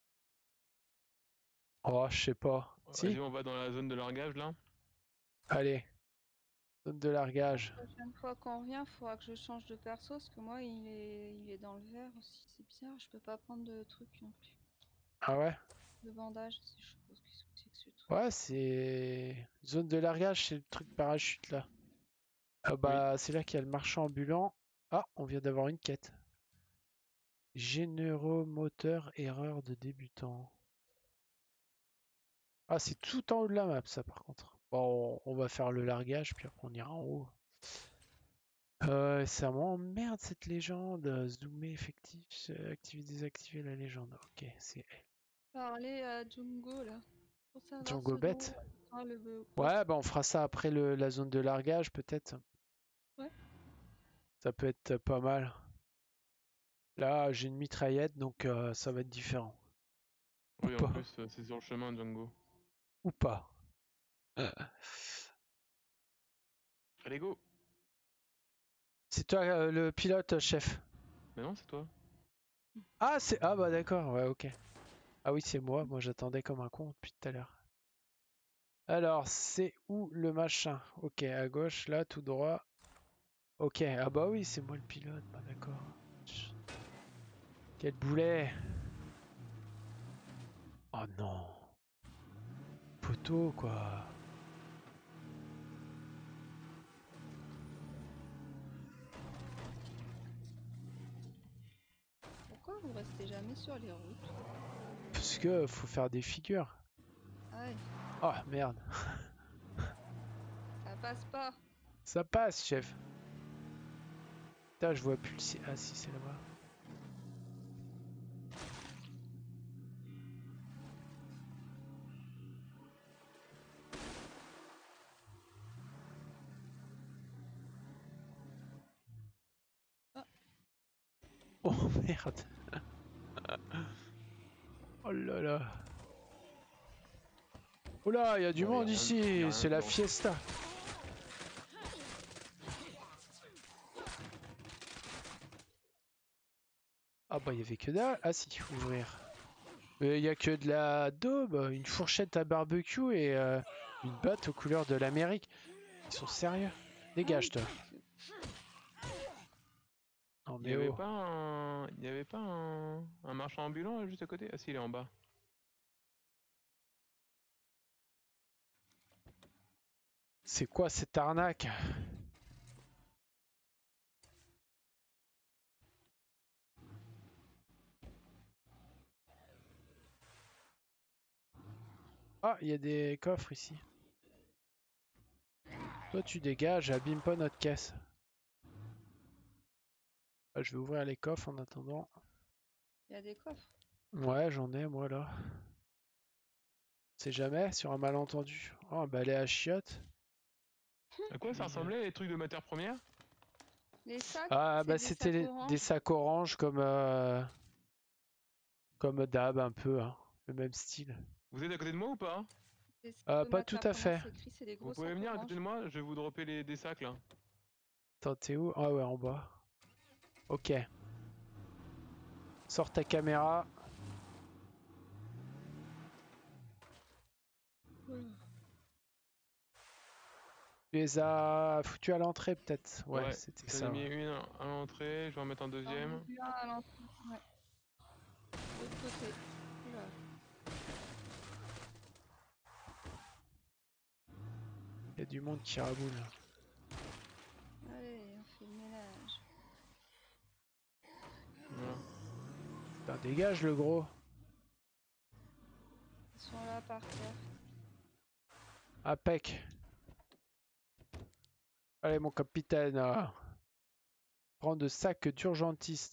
Oh, je sais pas. Vas-y, Si? on va dans la zone de largage là. Allez, zone de largage. La prochaine fois qu'on revient, il faudra que je change de perso parce que moi il est dans le vert aussi. C'est bizarre, je peux pas prendre de trucs non plus. Ah ouais? De bandage, je suppose qu'est-ce que c'est que ce truc. Ouais, c'est... Zone de largage, c'est le truc parachute, là. Ah Oui. bah, c'est là qu'il y a le marchand ambulant. Ah, on vient d'avoir une quête. Généraux moteur, erreur de débutant. Ah, c'est tout en haut de la map, ça, par contre. Bon, on va faire le largage, puis après on ira en haut. Ça m'emmerde cette légende. Zoomer effectif, activer, désactiver la légende. Ok, c'est Parler à Jungo là. Pour savoir Django ce dont bête. sera le Ouais. Ouais, bah on fera ça après la zone de largage peut-être. Ouais. Ça peut être pas mal. Là, j'ai une mitraillette, donc ça va être différent. Ou Oui, en pas. plus, c'est sur le chemin, Django. Ou pas. Allez, go! C'est toi le pilote, chef. Mais non, c'est toi. Ah, c'est... Ah bah d'accord, ouais, ok. Ah oui, c'est moi. Moi, j'attendais comme un con depuis tout à l'heure. Alors, c'est où le machin? Ok, à gauche, là, tout droit. Ok, ah bah oui, c'est moi le pilote. Bah d'accord. Quel boulet! Oh non! Poteau, quoi. Pourquoi vous restez jamais sur les routes? Parce que faut faire des figures. Ah ouais, Oh merde. ça passe pas. Ça passe, chef. Putain, je vois plus le... Ah si, c'est là-bas. Ah. Oh merde. Oh là là. Oh là, il y a du Bon, monde y a ici. rien C'est la dedans. fiesta. Ah bah il y avait que dalle. Ah si, ouvrir. Il y a que de la daube, une fourchette à barbecue et une batte aux couleurs de l'Amérique. Ils sont sérieux. Ah Dégage oui, toi. Non Il y mais avait oh. pas un... Il y avait pas un marchand ambulant juste à côté? Ah si, il est en bas. C'est quoi cette arnaque? Ah, il y a des coffres ici. Toi tu dégages, abîme pas notre caisse. Ah, je vais ouvrir les coffres en attendant. il y a des coffres. Ouais, j'en ai moi là. C'est jamais sur un malentendu. Oh, un balai à chiottes. À quoi ça Puis, ressemblait les trucs de matière première? Les sacs, Ah c'est bah des c'était sacs des orange. sacs orange comme d'hab un peu, hein. Le même style. Vous êtes à côté de moi ou pas? Des sacs de Pas tout matière à première, fait. c'est écrit, c'est des Vous gros pouvez sacs venir à côté orange. de moi? Je vais vous dropper des sacs là. Attends, t'es où? Ah ouais, en bas. Ok. Sors ta caméra. Tu les as foutus à l'entrée peut-être. Ouais, Ouais, c'était j'en ai ça. mis Ouais. une à l'entrée, je vais en mettre un J'en ai deuxième. vu un à l'entrée. Ouais, de l'autre côté. Oula. Il y a du monde qui raboule. Allez, on fait le ménage. Voilà. Putain, dégage le gros. Ils sont là par terre. Impec. Allez mon capitaine. Prends de sacs d'urgentiste.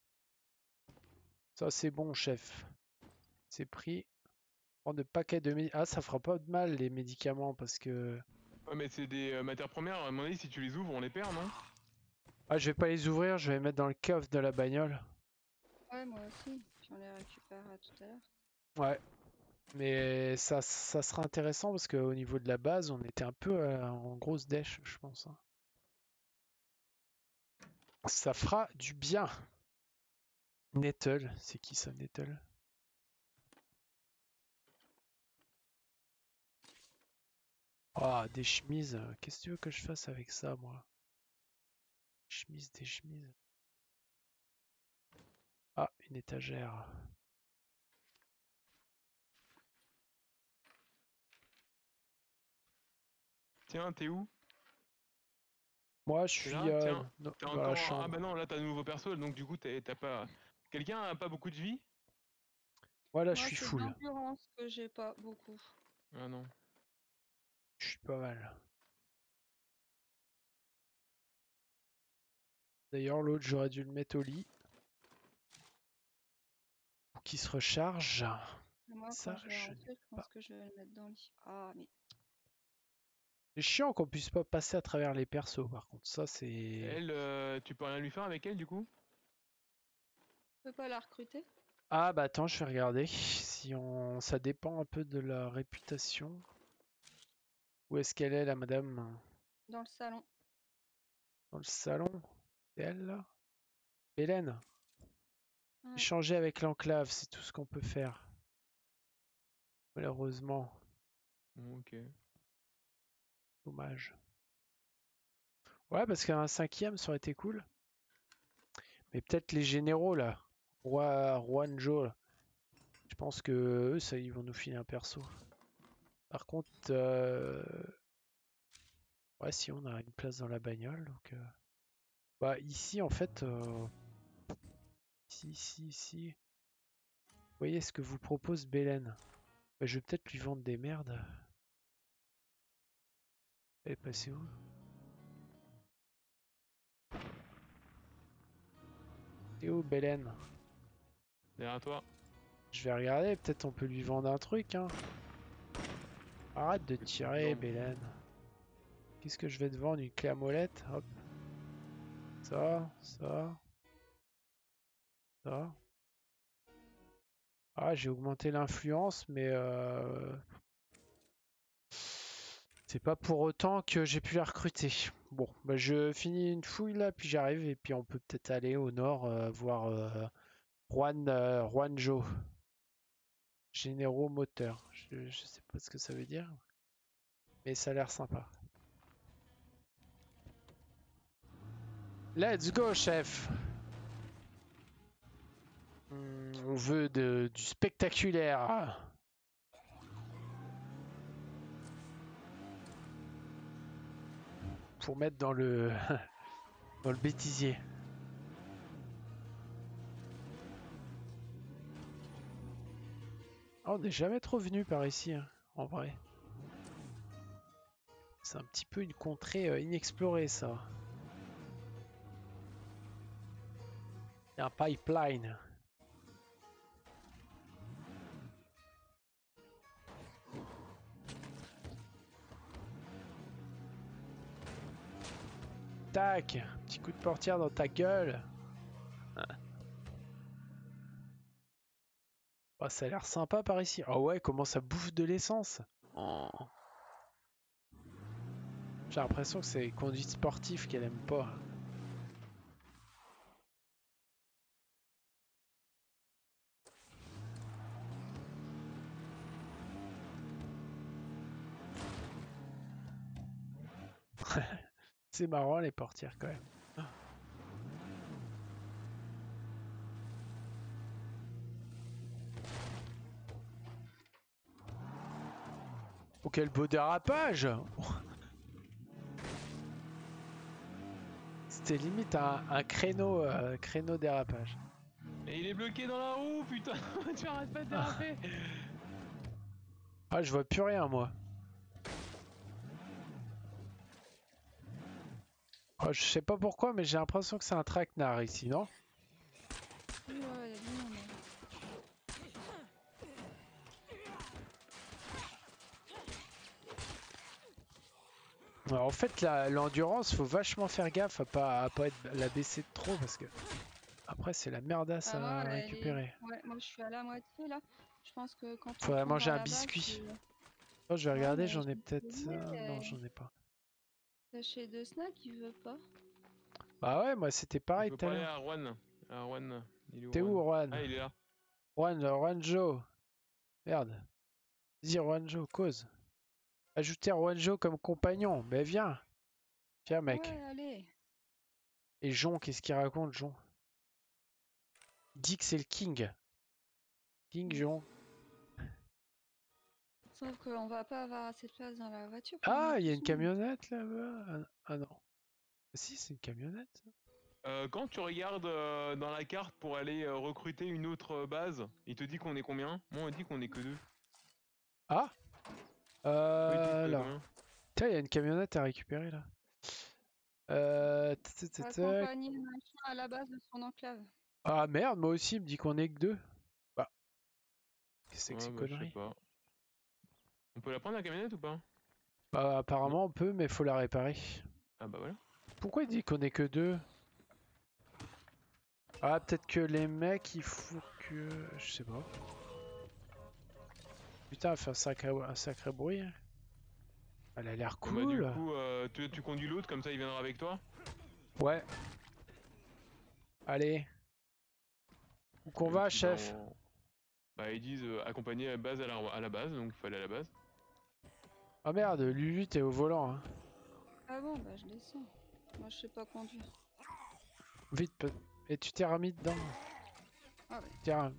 Ça c'est bon chef. C'est pris. Prends de paquets de médicaments. Ah ça fera pas de mal les médicaments parce que... Ouais, mais c'est des matières premières, à mon avis, si tu les ouvres, on les perd, non? Ah je vais pas les ouvrir, je vais les mettre dans le coffre de la bagnole. Ouais, moi aussi. Puis on les récupérera tout à l'heure. Ouais. Mais ça sera intéressant parce qu'au niveau de la base, on était un peu en grosse dèche, je pense, hein. Ça fera du bien. Nettle, c'est qui ça, Nettle? Ah, des chemises. Qu'est-ce que tu veux que je fasse avec ça, moi? Chemise, des chemises. Ah, une étagère. Tiens, t'es où? Moi, je T'es suis là? Tiens, t'es dans la encore... Ah chambre. bah non, là t'as un nouveau perso, donc du coup t'as pas... Quelqu'un a pas beaucoup de vie? Voilà, je Moi, suis c'est full. d'endurance que j'ai pas beaucoup. Ah non. Je suis pas mal. D'ailleurs, l'autre, j'aurais dû le mettre au lit. Pour qu'il se recharge. Moi, quand Ça, je vais je n'ai rentrer, je pas. pense que je vais le mettre dans le lit. Ah, mais C'est chiant qu'on puisse pas passer à travers les persos, par contre. Ça, c'est... Elle, tu peux rien lui faire avec elle du coup? je peux pas la recruter Ah, bah attends, je vais regarder. Si on... Ça dépend un peu de la réputation. Où est-ce qu'elle est, la madame? dans le salon. Dans le salon? C'est elle, là? Hélène? Ouais. Échanger avec l'enclave, c'est tout ce qu'on peut faire. Malheureusement. Bon, ok. Dommage. Ouais, parce qu'un cinquième, ça aurait été cool. Mais peut-être les généraux, là. Juanjo, là. Je pense que eux, ça, ils vont nous filer un perso. Par contre, ouais, si on a une place dans la bagnole, donc... Bah, ici, en fait... Ici... Vous voyez ce que vous propose Belen? Bah, je vais peut-être lui vendre des merdes. Elle est passée où? C'est où Belen? Derrière toi. Je vais regarder, peut-être on peut lui vendre un truc, hein. Arrête de Petite tirer, viande. Belen. Qu'est-ce que je vais te vendre? Une clé à molette? Hop. Ça. Ah, j'ai augmenté l'influence, mais c'est pas pour autant que j'ai pu la recruter. Bon, bah je finis une fouille là, puis j'arrive, et puis on peut peut-être aller au nord voir Juanjo. Généraux moteur. Je sais pas ce que ça veut dire, mais ça a l'air sympa. Let's go, chef! On veut du spectaculaire. Pour mettre dans le dans le bêtisier. Ah, on n'est jamais trop venu par ici, hein, en vrai. C'est un petit peu une contrée inexplorée, ça. Il y a un pipeline. Tac! Petit coup de portière dans ta gueule. Oh, ça a l'air sympa par ici. Oh ouais, comment ça bouffe de l'essence. Oh. J'ai l'impression que c'est les conduites sportives qu'elle aime pas. C'est marrant les portières quand même. Oh, quel beau dérapage! C'était limite un créneau dérapage. Et il est bloqué dans la roue, putain! Tu arrêtes pas de déraper! Ah, je vois plus rien moi. Oh, je sais pas pourquoi, mais j'ai l'impression que c'est un traquenard ici, non? Oui, ouais, il y a du monde, hein. Alors, en fait, l'endurance, faut vachement faire gaffe à pas la baisser de trop parce que après c'est la merdasse Bah, moi, à récupérer. ouais, moi, je suis à la moitié là. Je pense que quand on Faudrait tombe manger dans un la base, biscuit. Oh, je vais ouais, regarder, mais j'en ai je me suis peut-être. dit, Non, j'en ai pas. chez de snack, il veut pas. Bah ouais, moi c'était Il pareil faut tout à parler l'heure. à Juan. À Juan. Il est où T'es Juan? où, Juan? Ah, il est là. Juanjo. Merde. Vas-y, Juanjo, cause. Ajouter Juanjo comme compagnon. Mais viens. Viens, mec. Ouais, allez. Et Jon, qu'est-ce qu'il raconte, Jon? Il dit que c'est le King. King Mm. Jon. Sauf qu'on va pas avoir assez de place dans la voiture pour Ah, mettre il y tout a ce une monde. camionnette là-bas. Ah non. Si, c'est une camionnette. Quand tu regardes dans la carte pour aller recruter une autre base, il te dit qu'on est combien? Moi, on dit qu'on est que deux. Ah, Toi, il te dit qu'on est alors. combien? Tiens, il y a une camionnette à récupérer là. Tac. Accompagner machin à la base de son enclave. Ah merde, moi aussi, il me dit qu'on est que deux. Bah, qu'est-ce que c'est que Ouais, ces bah, je sais conneries? pas. On peut la prendre la camionnette ou pas? Bah, Non. apparemment on peut, mais faut la réparer. Ah bah voilà. Pourquoi il dit qu'on est que deux? Ah, peut-être que les mecs, il faut que... Je sais pas. Putain, elle fait un sacré bruit, hein. Elle a l'air Bon bah du cool. coup, tu conduis l'autre, comme ça il viendra avec toi. Ouais, allez. Où qu'on Et va, puis bah, chef? bah ils disent accompagner à base à la base, donc il faut aller à la base. Ah merde, Lulu, t'es au volant, hein. Ah bon, bah je descends. Moi je sais pas conduire. Vite, et tu t'es remis dedans. Ah ouais. Tiens.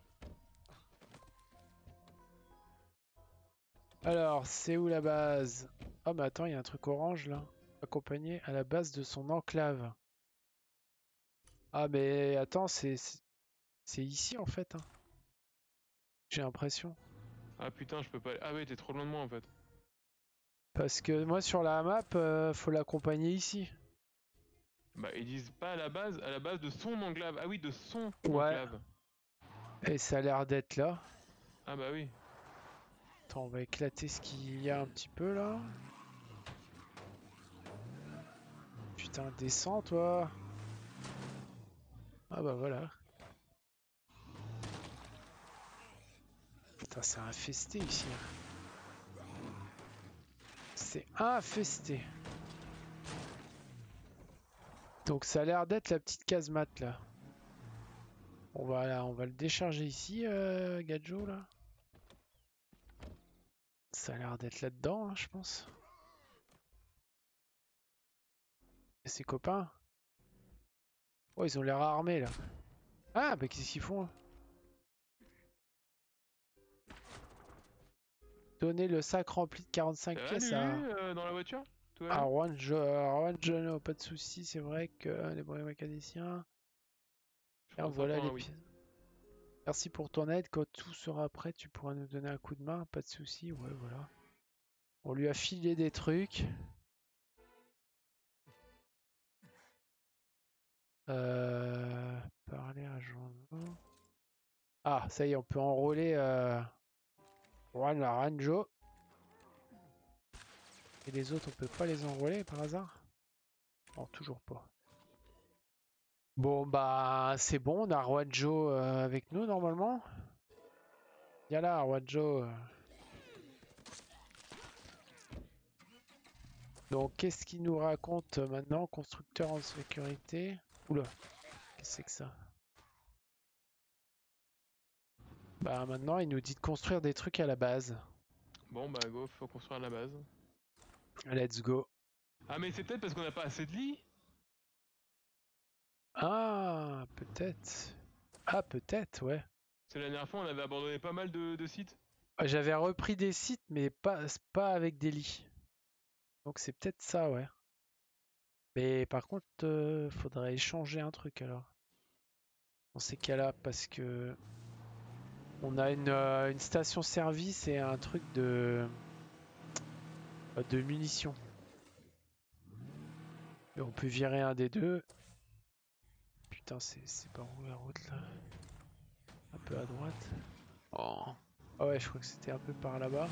Alors, c'est où la base? Oh, mais attends, il y a un truc orange là. Accompagné à la base de son enclave. Ah, mais attends, c'est ici en fait, hein. J'ai l'impression. Ah putain, je peux pas aller. Ah ouais, t'es trop loin de moi en fait. Parce que moi sur la map, faut l'accompagner ici. Bah ils disent pas à la base de son enclave. Ah oui, de son Ouais, enclave. et ça a l'air d'être là. Ah bah oui. Attends, on va éclater ce qu'il y a un petit peu là. Putain, descends toi. Ah bah voilà. Putain, c'est infesté ici, hein. C'est infesté. Donc ça a l'air d'être la petite casemate là. On va le décharger ici, Gadjo là. Ça a l'air d'être là-dedans, hein, je pense. Et ses copains? Oh, ils ont l'air armés là. Ah, bah qu'est-ce qu'ils font? Donner le sac rempli de 45 Ça va pièces Lulu dans la voiture? Tout va à bien? Juan Jono. Pas de soucis, c'est vrai que les bons mécaniciens. Je Tiens, prends ça voilà pour les un oui. pièces. Merci pour ton aide. Quand tout sera prêt, tu pourras nous donner un coup de main. Pas de soucis, ouais, voilà. On lui a filé des trucs. Parler à Jean. Ah, ça y est, on peut enrôler Juan Laranjo. Et les autres, on peut pas les enrôler par hasard? Non, toujours pas. Bon, bah, c'est bon, on a Juanjo avec nous normalement. Viens là, Juanjo. Donc, qu'est-ce qu'il nous raconte maintenant? Constructeur en sécurité. Oula, qu'est-ce que c'est que ça? Bah, maintenant, il nous dit de construire des trucs à la base. Bon bah go, faut construire la base. Let's go. Ah mais c'est peut-être parce qu'on a pas assez de lits? Ah, peut-être. Ah, peut-être, ouais. C'est la dernière fois on avait abandonné pas mal de sites. Ah, j'avais repris des sites, mais pas avec des lits. Donc, c'est peut-être ça, ouais. Mais par contre, faudrait échanger un truc alors. Dans ces cas-là, parce que on a une station-service et un truc de munitions. Et on peut virer un des deux. Putain, c'est par où la route là? Un peu à droite. Oh. Ah ouais, je crois que c'était un peu par là-bas.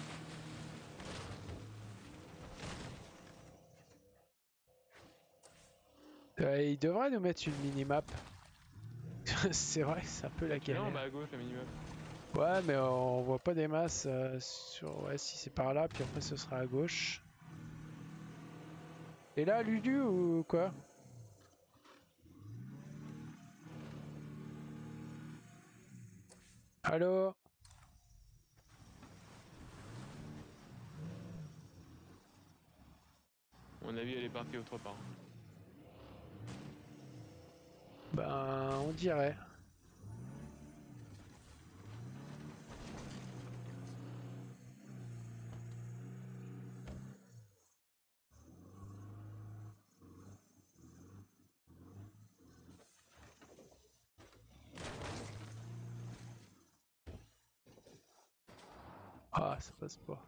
Il devrait nous mettre une minimap. C'est vrai que c'est un peu la Tu l'as en bas galère. à gauche la minimap. Ouais, mais on voit pas des masses sur... Ouais, si c'est par là, puis après ce sera à gauche. Et là, Lulu ou quoi? Allô? À mon avis elle est partie autre part. Ben, on dirait. Ah, ça passe pas.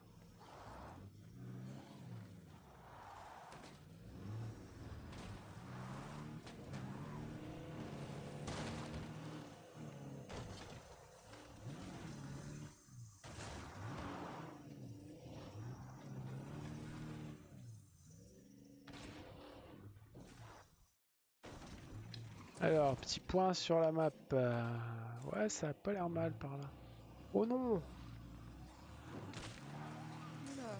Alors, petit point sur la map. Ouais, ça a pas l'air mal par là. Oh non! Oula.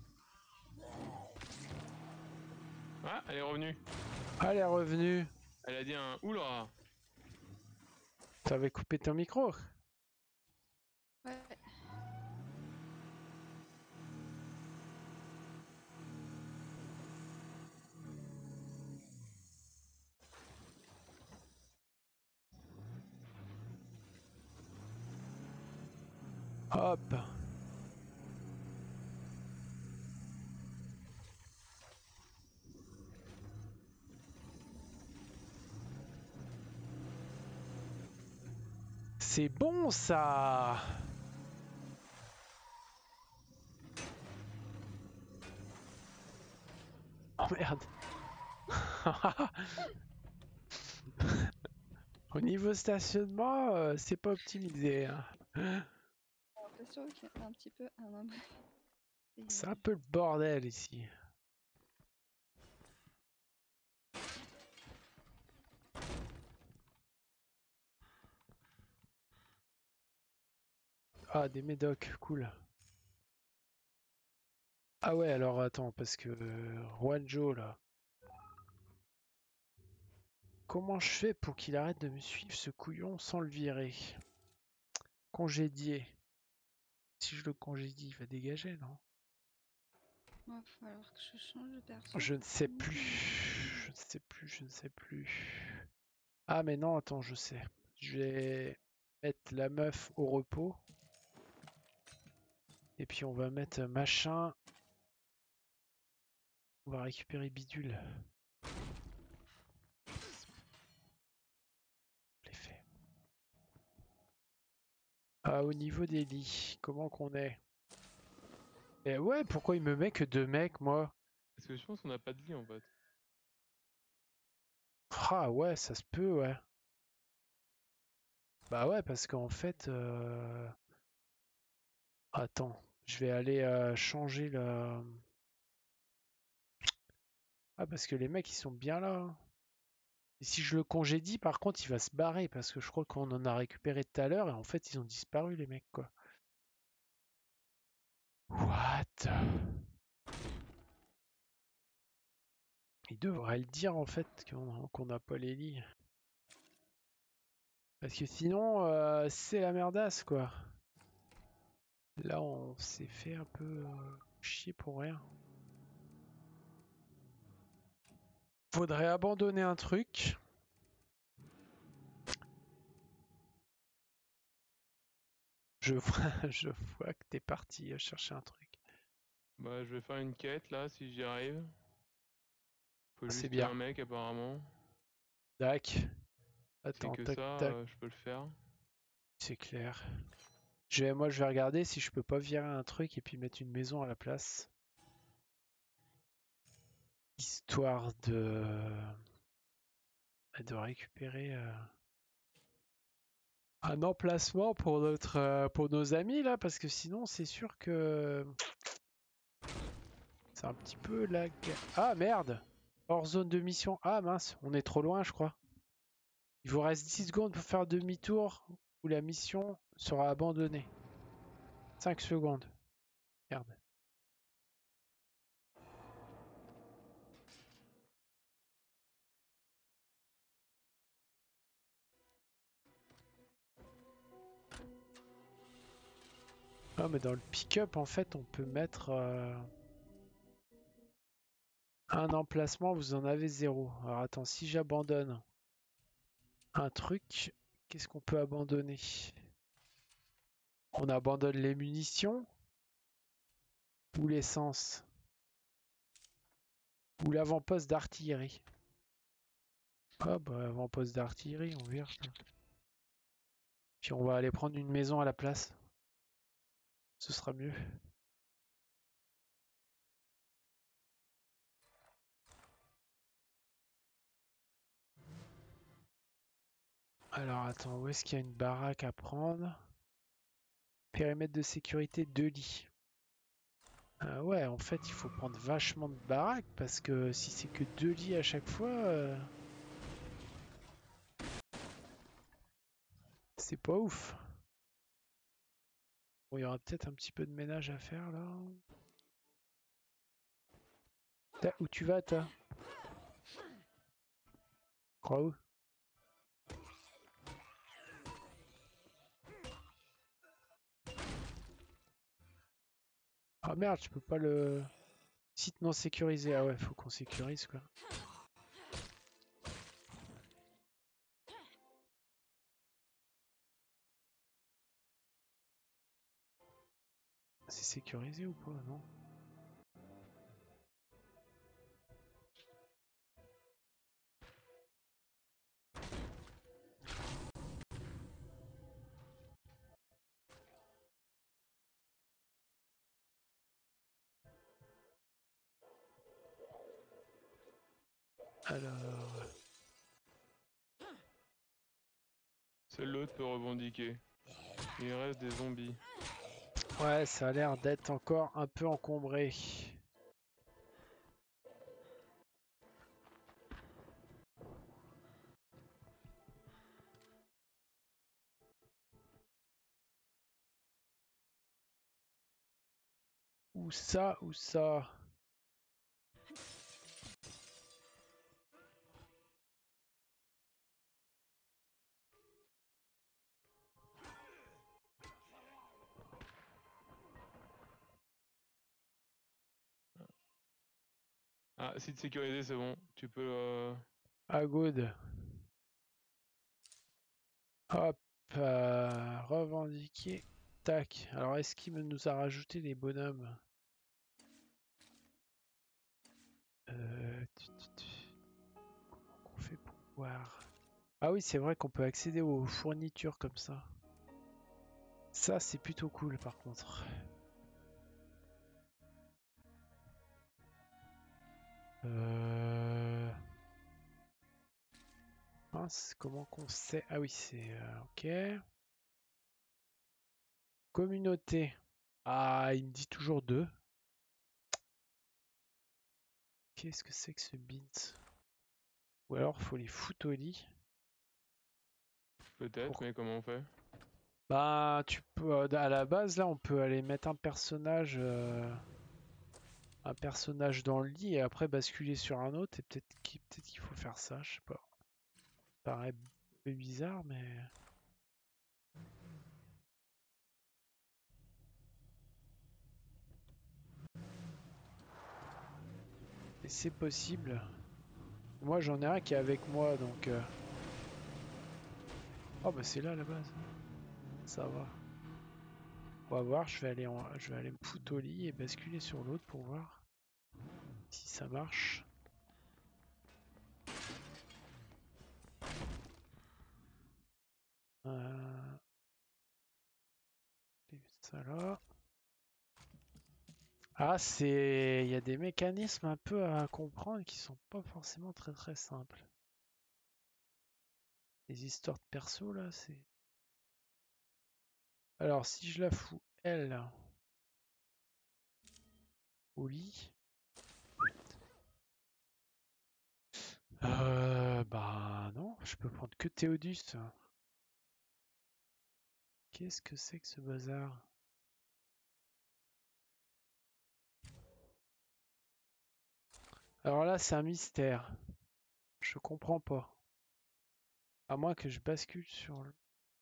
Ah, elle est revenue. Ah, elle est revenue. Elle a dit un oula. T'avais coupé ton micro? Ouais. Hop. C'est bon ça! Oh merde! Au niveau stationnement, c'est pas optimisé, hein. J'ai l'impression qu'il y a un petit peu un imbroglio. C'est un peu le bordel ici. Ah, des médocs, cool. Ah ouais, alors attends, parce que Juanjo là. Comment je fais pour qu'il arrête de me suivre ce couillon sans le virer? Congédier. Si je le congédie, il va dégager, non? Il va falloir que je change de perso. Je ne sais plus. Je ne sais plus, je ne sais plus. Ah mais non, attends, je sais. Je vais mettre la meuf au repos. Et puis on va mettre machin. On va récupérer bidule. Je l'ai fait. Ah, au niveau des lits, comment qu'on est? Eh ouais, pourquoi il me met que 2 mecs, moi? Parce que je pense qu'on n'a pas de lit en fait. Ah ouais, ça se peut, ouais. Bah ouais, parce qu'en fait... Attends, je vais aller changer le... Ah, parce que les mecs, ils sont bien là, hein. Et si je le congédie, par contre, il va se barrer, parce que je crois qu'on en a récupéré tout à l'heure, et en fait, ils ont disparu, les mecs, quoi. What? Il devrait le dire, en fait, qu'on n'a pas les lits. Parce que sinon, c'est la merdasse, quoi. Là, on s'est fait un peu chier pour rien. Faudrait abandonner un truc. Je vois, je vois que t'es parti chercher un truc. Bah, je vais faire une quête là si j'y arrive. Faut Ah, c'est juste tuer bien. un mec apparemment. Tac. C'est Attends, que tac, ça, tac. je peux le faire. C'est clair. Moi, je vais regarder si je peux pas virer un truc et puis mettre une maison à la place. Histoire de récupérer un emplacement pour pour nos amis là, parce que sinon c'est sûr que c'est un petit peu la guerre. Ah merde! Hors zone de mission. Ah mince, on est trop loin je crois. Il vous reste 10 secondes pour faire demi-tour ou la mission sera abandonnée. 5 secondes. Merde. Ah mais dans le pick-up en fait on peut mettre un emplacement, vous en avez 0. Alors attends, si j'abandonne un truc, qu'est-ce qu'on peut abandonner? On abandonne les munitions ou l'essence ou l'avant-poste d'artillerie. Ah bah avant-poste d'artillerie, on verra. Puis on va aller prendre une maison à la place. Ce sera mieux. Alors attends, où est-ce qu'il y a une baraque à prendre? Périmètre de sécurité 2 lits. Ah ouais, en fait, il faut prendre vachement de baraques parce que si c'est que 2 lits à chaque fois... C'est pas ouf. Bon, il y aura peut-être un petit peu de ménage à faire là. Où tu vas, toi? Crois où? Ah merde, je peux pas le... Site non sécurisé. Ah ouais, faut qu'on sécurise quoi. C'est sécurisé ou pas? Non. Alors... Seul l'autre peut revendiquer. Il reste des zombies. Ouais, ça a l'air d'être encore un peu encombré. Où ça? Où ça? Ah, site sécurisé, c'est bon. Tu peux... Ah good. Hop, revendiquer. Tac. Alors est-ce qu'il nous a rajouté des bonhommes? Comment qu'on fait pour voir? Ah oui, c'est vrai qu'on peut accéder aux fournitures comme ça. Ça, c'est plutôt cool par contre. Mince, comment qu'on sait? Ah oui, c'est... ok. Communauté. Ah, il me dit toujours 2. Qu'est-ce que c'est que ce bint? Ou alors, faut les foutre au lit. Peut-être, mais comment on fait? Bah, tu peux... à la base, là, on peut aller mettre un personnage dans le lit et après basculer sur un autre. Et peut-être qu'il faut faire ça, je sais pas. Ça paraît un peu bizarre, mais... Et c'est possible. Moi, j'en ai un qui est avec moi, donc... Oh, bah c'est là, à la base. Ça va. On va voir, je vais aller me foutre au lit et basculer sur l'autre pour voir si ça marche. Euh... Ça là. Ah, c'est... Il y a des mécanismes un peu à comprendre qui sont pas forcément très très simples. Les histoires de perso là, c'est... Alors, si je la fous, elle, au lit... bah non, je peux prendre que Théodus. Qu'est-ce que c'est que ce bazar? Alors là, c'est un mystère. Je comprends pas. À moins que je bascule sur le...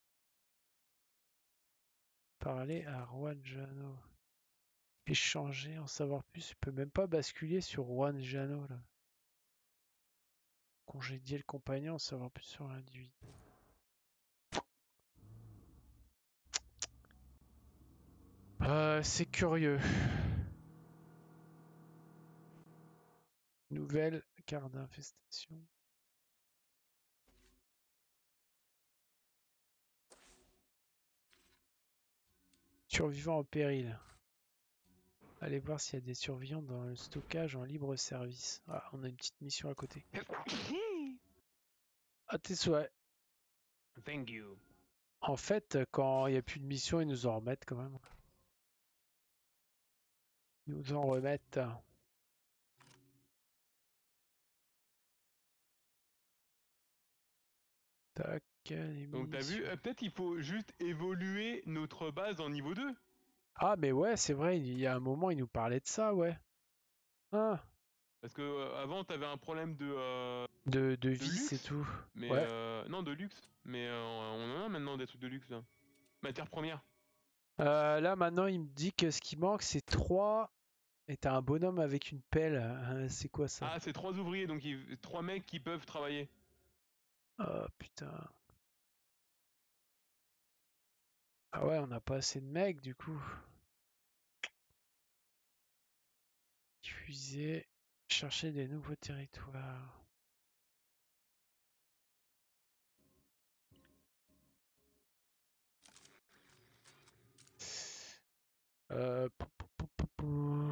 Parler à Juan Jano. Échanger, en savoir plus. Je peux même pas basculer sur Juan Jano là. Congédier le compagnon, en savoir plus sur l'individu. C'est curieux. Nouvelle carte d'infestation. Survivants en péril. Allez voir s'il y a des survivants dans le stockage en libre service. Ah, on a une petite mission à côté. À tes souhaits. Thank you. En fait, quand il n'y a plus de mission, ils nous en remettent quand même. Ils nous en remettent. Tac. les Donc t'as vu, munitions. peut-être il faut juste évoluer notre base en niveau 2. Ah, mais ouais, c'est vrai, il y a un moment, il nous parlait de ça, ouais. Ah, Parce que avant t'avais un problème de de vis et luxe, tout. mais Ouais. non de luxe, mais on en a maintenant des trucs de luxe là. Matière première. Là, maintenant, il me dit que ce qui manque, c'est 3. Et t'as un bonhomme avec une pelle. C'est quoi ça? Ah c'est 3 ouvriers, donc 3 mecs qui peuvent travailler. Oh putain. Ah ouais, on n'a pas assez de mecs du coup. Diffuser. Chercher des nouveaux territoires. Pou.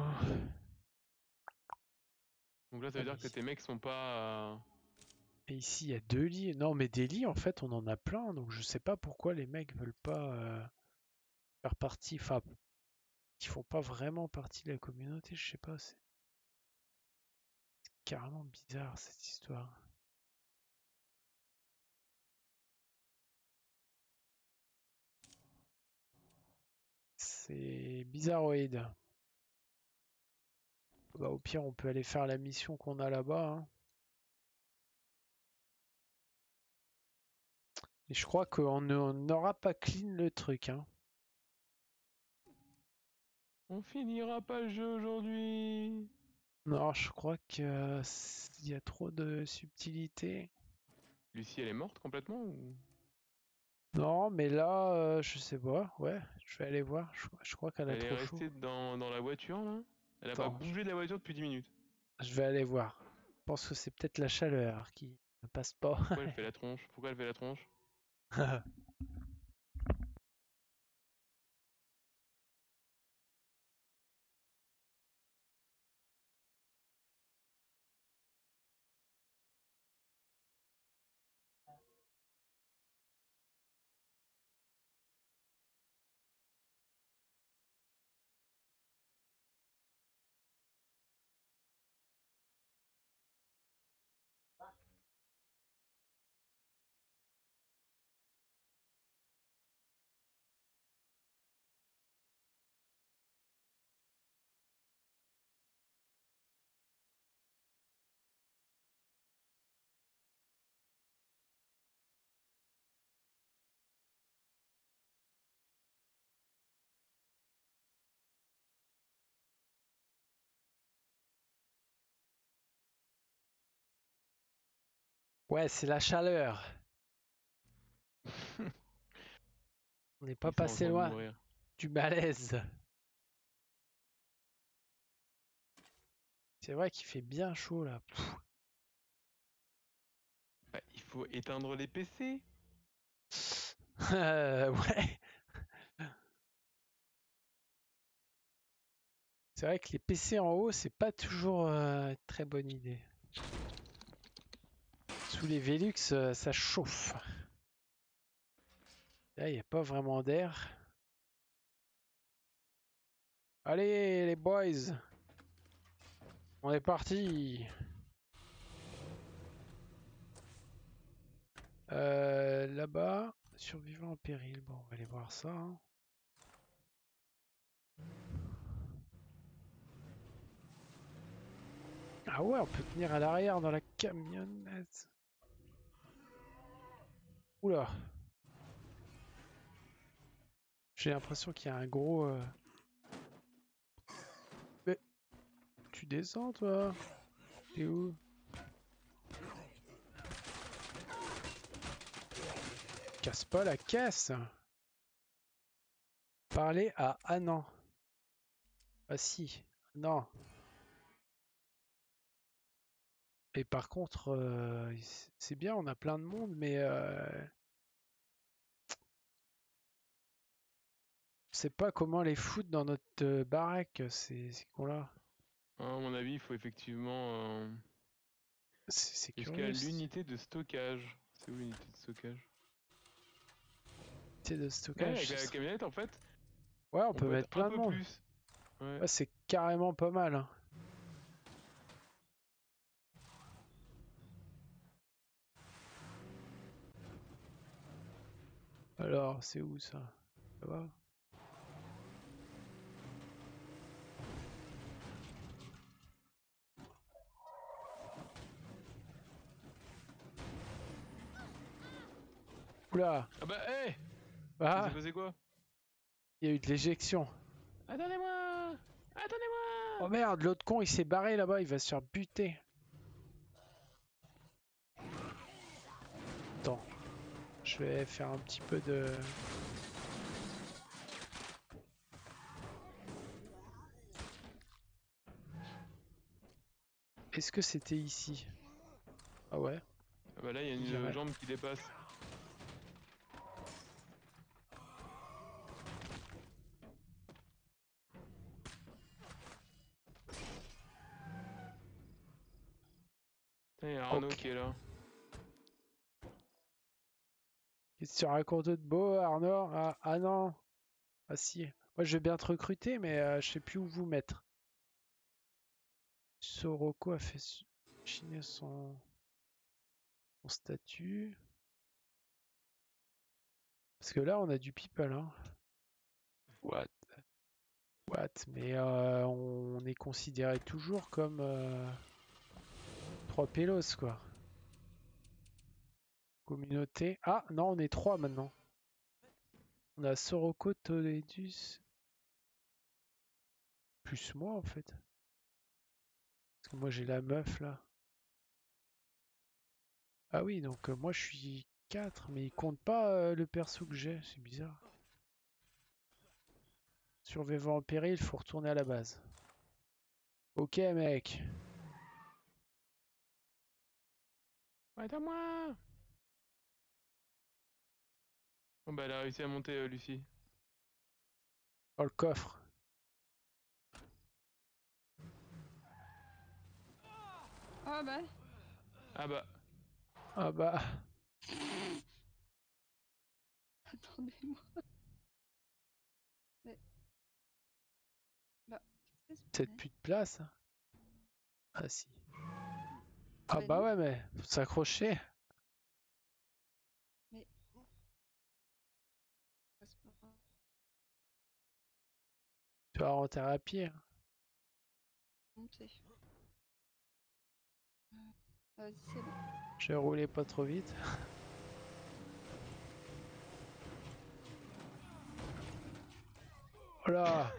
Donc là ça Ah, veut dire que tes mecs sont pas... et ici, il y a 2 lits. Non, mais des lits, en fait, on en a plein. Donc je sais pas pourquoi les mecs veulent pas faire partie. Enfin, ils font pas vraiment partie de la communauté. Je sais pas. C'est carrément bizarre cette histoire. C'est bizarroïde. Bah, au pire, on peut aller faire la mission qu'on a là-bas, hein. Et je crois qu'on n'aura pas clean le truc, hein. On finira pas le jeu aujourd'hui. Non, je crois que il y a trop de subtilité. Lucie elle est morte complètement ou... Non, mais là, je sais pas. Ouais, je vais aller voir. Je crois qu'elle a Elle est trop chaud. restée dans la voiture là. Elle a pas Attends, bougé de la voiture depuis 10 minutes. je vais aller voir. Je pense que c'est peut-être la chaleur qui ne passe pas. Pourquoi elle fait la tronche? Pourquoi elle fait la tronche? Ouais, c'est la chaleur. On n'est pas Ils sont en passé train de loin mourir. du malaise. C'est vrai qu'il fait bien chaud là. Bah, il faut éteindre les PC. Ouais. C'est vrai que les PC en haut, c'est pas toujours une très bonne idée. Sous les Velux, ça chauffe. Là, il n'y a pas vraiment d'air. Allez, les boys. On est parti. Là-bas, survivant en péril. Bon, on va aller voir ça, hein. Ah ouais, on peut tenir à l'arrière dans la camionnette. Oula. J'ai l'impression qu'il y a un gros... Mais tu descends, toi? T'es où? Casse pas la caisse. Parler à... Ah non. Ah si. Non. Et par contre, c'est bien, on a plein de monde, mais je sais pas comment les foutre dans notre baraque, ces cons-là. Hein, à mon avis, il faut effectivement... C'est jusqu'à curieux, cette l'unité de stockage. C'est où l'unité de stockage? unité de Ouais, stockage. avec la camionnette, en fait, Ouais, on on peut peut être mettre un plein de peu monde. plus. Ouais. Ouais, c'est carrément pas mal, hein. Alors, c'est où ça? Ça va? Oula! Ah bah, hé! Il Ah! s'est passé quoi? Il y a eu de l'éjection. Attendez-moi! Oh Attendez-moi! merde, l'autre con il s'est barré là-bas, il va se faire buter. Attends, je vais faire un petit peu de... Est-ce que c'était ici? Ah ouais, Ah bah là, il y a on une dirait. jambe qui dépasse. Putain, il y a Arnaud Ok. qui est là. Qu'est-ce que tu racontes de beau, Arnaud? Ah non. Ah si. Moi je vais bien te recruter, mais je sais plus où vous mettre. Soroko a fait chiner son statut. Parce que là on a du people, hein. What? What? Mais on est considéré toujours comme 3 pélos quoi. Communauté. Ah non, on est 3 maintenant. On a Soroko, Toledus. Plus moi en fait. Parce que moi j'ai la meuf là. Ah oui, donc moi je suis 4, mais il compte pas le perso que j'ai, c'est bizarre. Survivant en péril, faut retourner à la base. Ok mec. Attends-moi! Bon bah, elle a réussi à monter, Lucie. Dans le coffre. Ah bah. Ah bah, Ah bah, Attendez-moi. Mais. Bah. Qu'est-ce que peut-être c'est plus de place. Hein. Ah si. Ah Mais bah non. ouais, mais faut s'accrocher. Mais. C'est pas grave. Tu vas rentrer à pied. Hein. Monter. Vas-y, c'est bon. Je vais rouler pas trop vite. Oh là.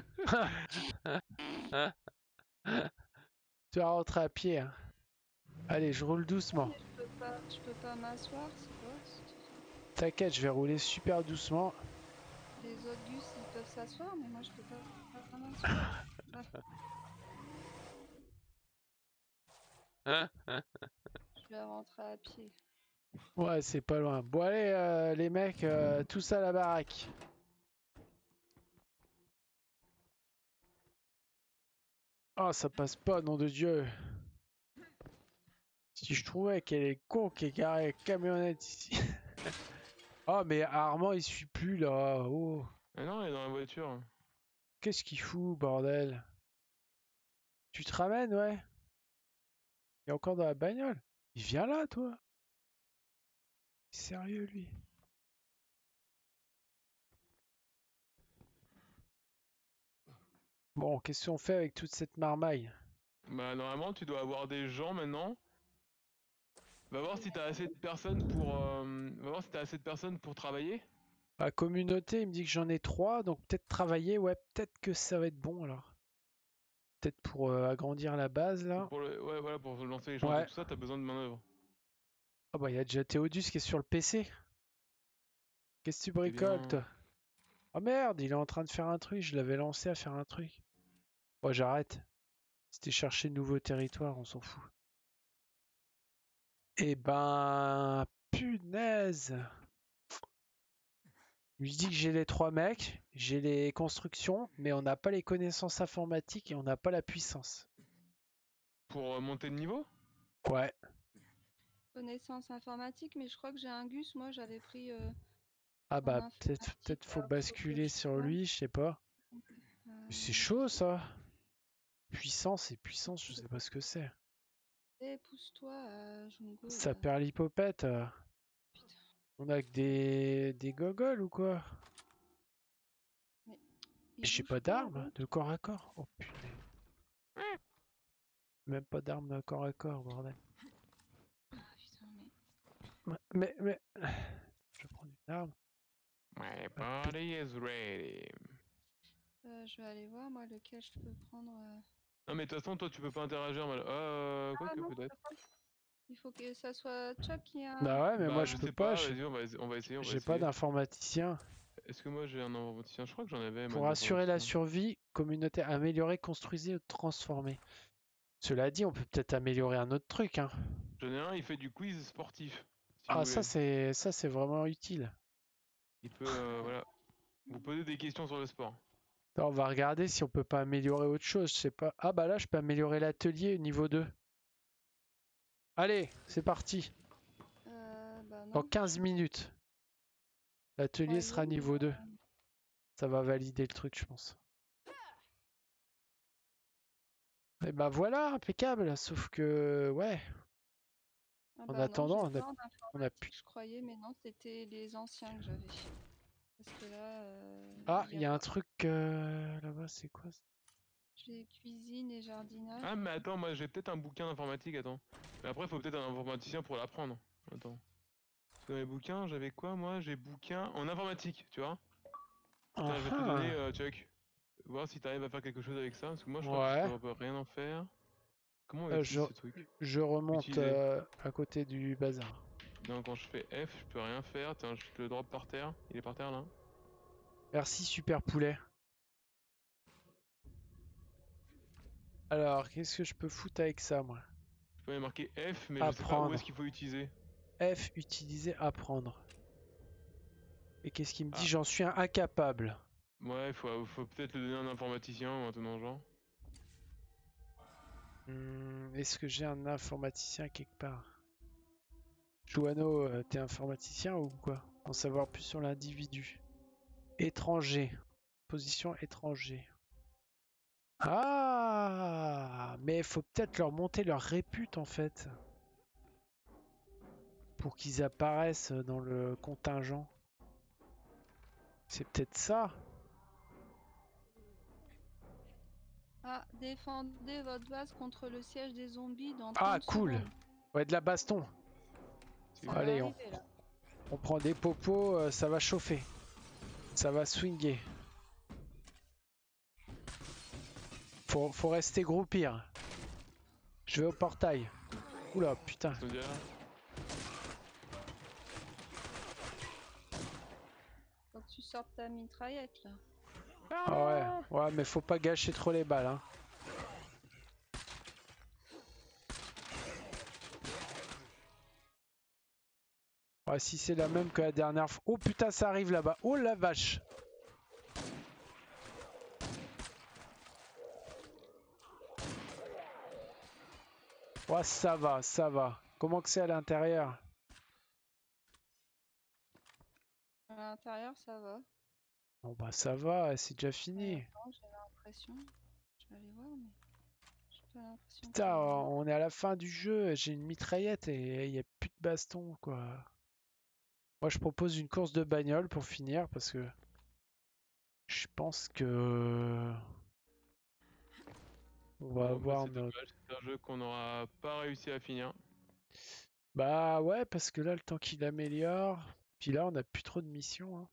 Tu vas rentrer à pied. Hein. Allez, je roule Ah, doucement. mais je peux pas m'asseoir, c'est quoi cette histoire? T'inquiète, je vais rouler super doucement. Les autres gus, ils peuvent s'asseoir, mais moi, je peux pas m'asseoir. Ah, Hein? je vais rentrer à pied. Ouais, c'est pas loin. Bon allez, les mecs, tous à la baraque. Ah, ça passe pas, nom de Dieu. Si je trouvais qu'elle est con qui est garée camionnette ici. Oh, mais Armand, il suit plus là. Oh, ah non, elle est dans la voiture. qu'est-ce qu'il fout, bordel? Tu te ramènes, ouais? Il est encore dans la bagnole. Il vient là, toi? Sérieux, lui? Bon, qu'est-ce qu'on fait avec toute cette marmaille? Bah, normalement, tu dois avoir des gens maintenant. Va voir si t'as assez de personnes pour. Va voir si t'as assez de personnes pour travailler. La communauté, il me dit que j'en ai 3, donc peut-être travailler, ouais, peut-être que ça va être bon alors. Peut-être pour agrandir la base là. Ouais, voilà, pour lancer les chantiers, Ouais. tout ça, t'as besoin de main-d'œuvre. Ah bah, il y a déjà Théodus qui est sur le PC. Qu'est-ce que tu C'est bricoles, bien. toi? Oh merde, il est en train de faire un truc, je l'avais lancé à faire un truc. Bon, j'arrête. C'était chercher de nouveaux territoires, on s'en fout. Eh ben, punaise. Je lui dis que j'ai les 3 mecs, j'ai les constructions, mais on n'a pas les connaissances informatiques et on n'a pas la puissance. Pour monter de niveau? Ouais. Connaissance informatique, mais je crois que j'ai un gus. Moi, j'avais pris Ah en bah, peut-être informatique, faut alors faut que basculer je sur regarde. lui, je sais pas. Mais c'est chaud Putain. ça. Puissance et puissance, je sais pas ce que c'est. Eh, pousse-toi, Jungo, Ça là. perd l'hypopète. Putain. On a que des gogoles ou quoi? Il J'ai bouge pas d'armes l'autre. de corps à corps. Oh putain. Même pas d'armes de corps à corps, bordel. Ah, putain, mais... Mais... Je vais prendre une arme. My Ah, body is ready. je vais aller voir, moi, lequel je peux prendre. Non mais de toute façon toi tu peux pas interagir mal. Ah Quoique non, peut-être. je peux pas. Il faut que ça soit Chuck qui a... Bah ouais, mais moi Bah je je peux sais pas. pas, vas-y on va essayer, on va J'ai pas essayer. d'informaticien. Est-ce que moi j'ai un informaticien? Je crois que j'en avais moi Pour assurer la d'informaticien. survie communautaire, améliorer, construisez ou transformer. Cela dit, on peut peut-être améliorer un autre truc, hein. J'en ai un, il fait du quiz sportif, si vous Ah, voulez. ça c'est vraiment utile. Il peut voilà, vous poser des questions sur le sport. Attends, on va regarder si on peut pas améliorer autre chose. Je sais pas. Ah bah là, je peux améliorer l'atelier niveau 2. Allez, c'est parti. Bah Dans non, 15 minutes, l'atelier sera croyais, niveau 2. Ça va valider le truc, je pense. Et bah voilà, impeccable. Sauf que, ouais, Ah en bah non, j'ai attendant, plein on a d'informatique, pu... je croyais, mais non, c'était les anciens que j'avais. Parce que là, Ah, il il n'y a y a un pas. truc là-bas, c'est quoi ça? J'ai cuisine et jardinage. Ah mais attends, moi j'ai peut-être un bouquin d'informatique, attends. Mais après faut peut-être un informaticien pour l'apprendre. Attends. Parce que dans mes bouquins, j'avais quoi moi? J'ai bouquin en informatique, tu vois? Ah Tiens, je vais te donner, ah. Chuck. Voir si t'arrives à faire quelque chose avec ça, parce que moi je crois que je Ouais. peux rien en faire. Comment on Euh, utilise je, ce truc? je remonte Utiliser. à côté du bazar. Non, quand je fais F, je peux rien faire. Tiens, je te le drop par terre. Il est par terre là. Merci, super poulet. Alors, qu'est-ce que je peux foutre avec ça, moi? Je peux y marquer F, mais je sais pas où est-ce Apprendre. qu'il faut utiliser. F, utiliser, apprendre. Et qu'est-ce qu'il me dit? Ah, J'en suis incapable. ouais, faut peut-être le donner à un informaticien ou un truc dans le genre. Est-ce que j'ai un informaticien quelque part? Joano, t'es informaticien ou quoi? En savoir plus sur l'individu. Étranger. Position étranger. Ah, mais il faut peut-être leur monter leur répute en fait. Pour qu'ils apparaissent dans le contingent. C'est peut-être ça. Ah, défendez votre base contre le siège des zombies dans Ah, 30 cool. secondes. Ouais, de la baston. C'est Ça où? va Allez, arriver là. on prend des popos, ça va chauffer. Ça va swinguer. Faut rester groupir. Je vais au portail. Oula, putain. Ça me dit rien. Faut que tu sortes ta mitraillette là. Ah ouais, ouais, mais faut pas gâcher trop les balles, hein. Ouais, si c'est la même que la dernière fois. Oh putain, ça arrive là-bas. Oh la vache. Ouais, ça va, ça va. Comment que c'est à l'intérieur? À l'intérieur, ça va. Bon bah ça va, c'est déjà fini. Attends, j'ai l'impression. Je vais aller voir, mais j'ai pas l'impression Putain, que. on est à la fin du jeu, j'ai une mitraillette et il n'y a plus de baston, quoi. Moi, je propose une course de bagnole pour finir parce que je pense que on va Bon, bah avoir c'est notre... dommage, c'est un jeu qu'on n'aura pas réussi à finir. Bah ouais, parce que là, le temps qu'il améliore, puis là, on n'a plus trop de missions, hein.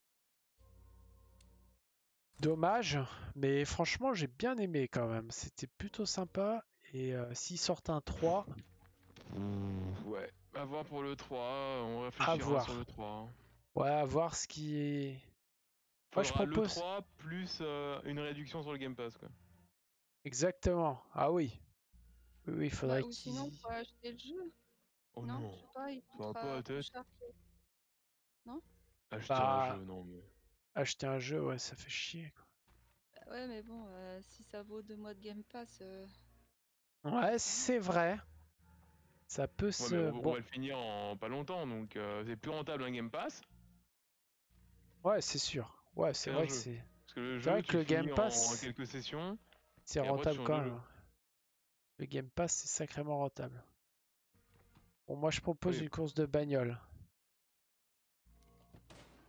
Dommage, mais franchement, j'ai bien aimé quand même. C'était plutôt sympa. Et s'ils sortent un 3, Ouais, à voir pour le 3, on à réfléchira sur voir. le 3. Ouais, à voir ce qui est... Moi, je Faudra le propose... 3 plus une réduction sur le Game Pass quoi. Exactement. Ah oui. Oui, oui, il Bah, faudrait ou sinon, qu'ils... faut acheter le jeu. Oh Non, non, je sais pas, il ça va pas coûtera la plus tête. cher que. Non? Acheter un Bah, jeu, non mais... acheter un jeu, ouais, ça fait chier, quoi. Bah ouais, mais bon, si ça vaut 2 mois de Game Pass. Ouais, c'est vrai. Ça peut Ouais mais se... on Bon, va le finir en pas longtemps, donc c'est plus rentable un Game Pass ouais, c'est sûr. Ouais, c'est qu'un vrai que jeu. c'est... Parce que le C'est jeu, vrai que tu le le Game finis en Pass, quelques sessions, c'est et après tu rentable changes quand de même, jeu. hein. Le Game Pass, c'est sacrément rentable. Bon, moi, je propose Oui, une course de bagnole.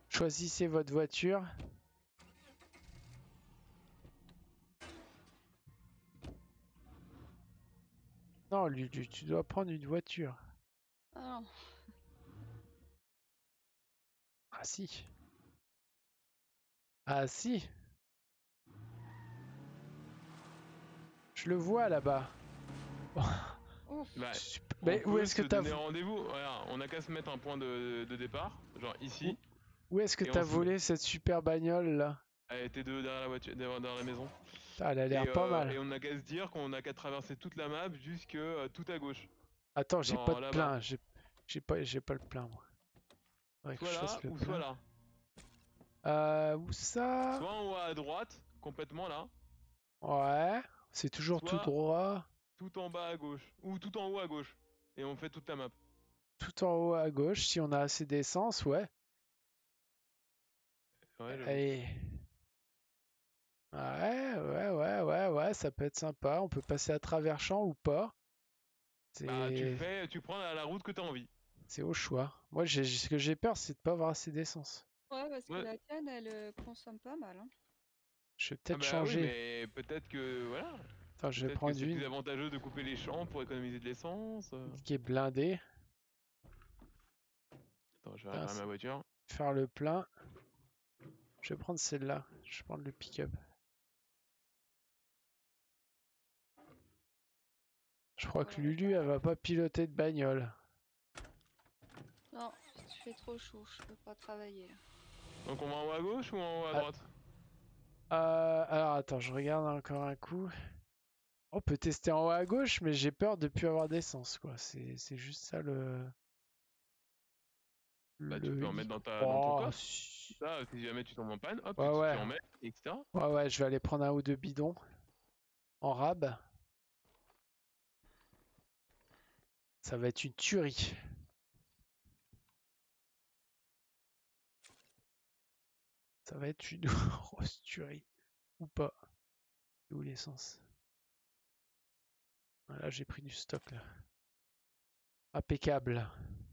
Choisissez votre voiture. Non, Lulu, tu dois prendre une voiture. Ah non. Ah si. Ah si. Je le vois là-bas. Ouf. Bah, Mais on où peut est-ce que se t'as donner rendez-vous. Voilà, on a qu'à se mettre un point de départ, genre ici, où est-ce que et t'as on se met. volé cette super bagnole là? Elle était derrière la voiture, derrière la maison. Ah, elle a l'air pas Et mal. on a qu'à se dire qu'on a qu'à traverser toute la map jusque tout à gauche. Attends, j'ai pas Genre de là-bas. plein. J'ai pas le plein moi. Faudrait que Soit je fasse là le ou soit plein. là. Où ça? Soit en haut à droite, complètement là. Ouais. C'est toujours tout Soit droit. tout en bas à gauche. Ou tout en haut à gauche. Et on fait toute la map. Tout en haut à gauche, si on a assez d'essence, ouais. Ouais, j'avoue. Allez. Ouais, ça peut être sympa. On peut passer à travers champs ou pas. Bah C'est tu prends la route que t'as envie. c'est au choix. Moi, ce que j'ai peur, c'est de pas avoir assez d'essence. Ouais, parce que Ouais. la tienne, elle consomme pas mal. Hein. Je vais Ah peut-être bah oui, changer. mais peut-être que voilà. Attends, je vais Peut-être que prendre c'est plus une avantageux de couper les champs pour économiser de l'essence. qui est blindée. Attends, je vais Putain, réparer ma voiture. faire le plein. Je vais prendre celle-là. Je vais prendre le pick-up. Je crois que Voilà. Lulu, elle va pas piloter de bagnole. Non, tu fais trop chaud, je peux pas travailler là. Donc on va en haut à gauche ou en haut à Ah, droite? alors attends, je regarde encore un coup. On peut tester en haut à gauche, mais j'ai peur de plus avoir d'essence, quoi. C'est juste ça Bah tu peux en mettre hic. dans ton Oh, coffre. si. Ça, si jamais tu tombes en panne, hop, Ouais, tu ouais. en mets, etc. Ouais, je vais aller prendre un ou deux bidons en rab. Ça va être une tuerie. Ça va être une grosse tuerie. Ou pas. C'est où l'essence? Voilà, j'ai pris du stock là. Impeccable.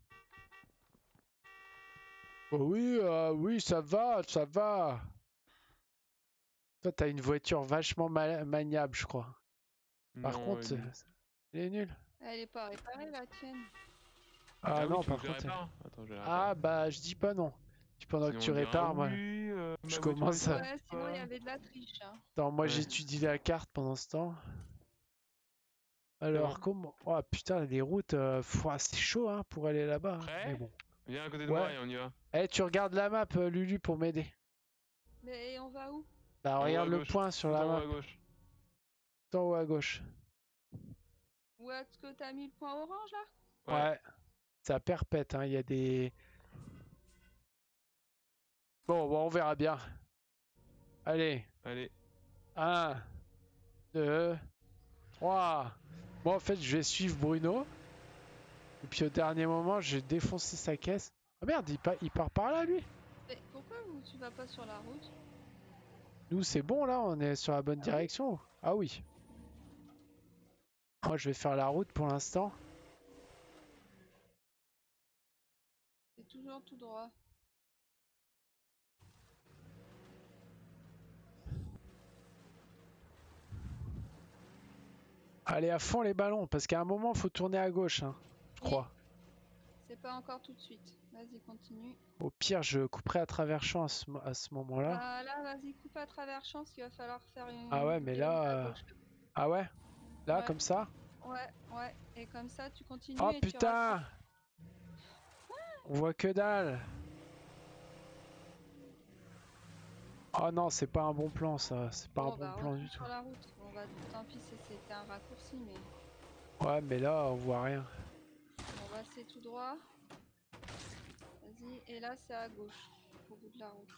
Oh oui, oui, ça va, ça va. Toi, t'as une voiture vachement maniable, je crois. Par Non, contre, nul. elle est nulle. Elle est pas réparée la tienne. Ah Ah oui, non, tu veux par que je la contre. répare? Attends, je la répare. Ah bah, je dis pas non. Puis pendant que Sinon tu on dira répares, moi, oui, je ma voiture est commence trop à... Ouais, sinon il y sympa. avait de la triche. Hein. Attends, moi Ouais, j'étudie la carte pendant ce temps. c'est bon. Alors, comment... Oh putain, les routes, c'est chaud hein, pour aller là-bas, hein. Mais Prêt? bon. Viens à côté de moi Ouais. et on y va. Eh, tu regardes la map, Lulu, pour m'aider. Mais on va où? Bah, En haut à regarde le gauche. point sur Tout la en haut map. à gauche. Tout en haut à gauche. Où est-ce que t'as mis le point orange là? Ouais. Ouais, ça perpète, hein. Il y a des... Bon, on verra bien. Allez. Allez. 1, 2, 3. Bon, en fait, je vais suivre Bruno. Et puis au dernier moment, j'ai défoncé sa caisse. Ah merde, il part par là, lui. Mais pourquoi tu vas pas sur la route? Nous, c'est bon, là, on est sur la bonne Ah oui? direction. Ah oui. Moi, je vais faire la route pour l'instant. C'est toujours tout droit. Allez, à fond les ballons, parce qu'à un moment, il faut tourner à gauche, hein, je Oui, crois. c'est pas encore tout de suite. Vas-y, continue. Au pire, je couperai à travers champ à ce moment-là. Bah là, vas-y, coupe à travers champs, il va falloir faire Ah une ouais, mais virée à là... gauche. Ah ouais? Là, Ouais, comme ça? ouais. Et comme ça, tu continues Oh et tu rattrapes. putain! On voit que dalle. Oh non, c'est pas un bon plan, ça. C'est pas un Bon, bon bah plan du retourne tout. sur la route. Bon, bah tant pis, c'était un raccourci, mais Ouais, mais là, on voit rien. bon, bah c'est tout droit. Vas-y, et là, c'est à gauche, au bout de la route.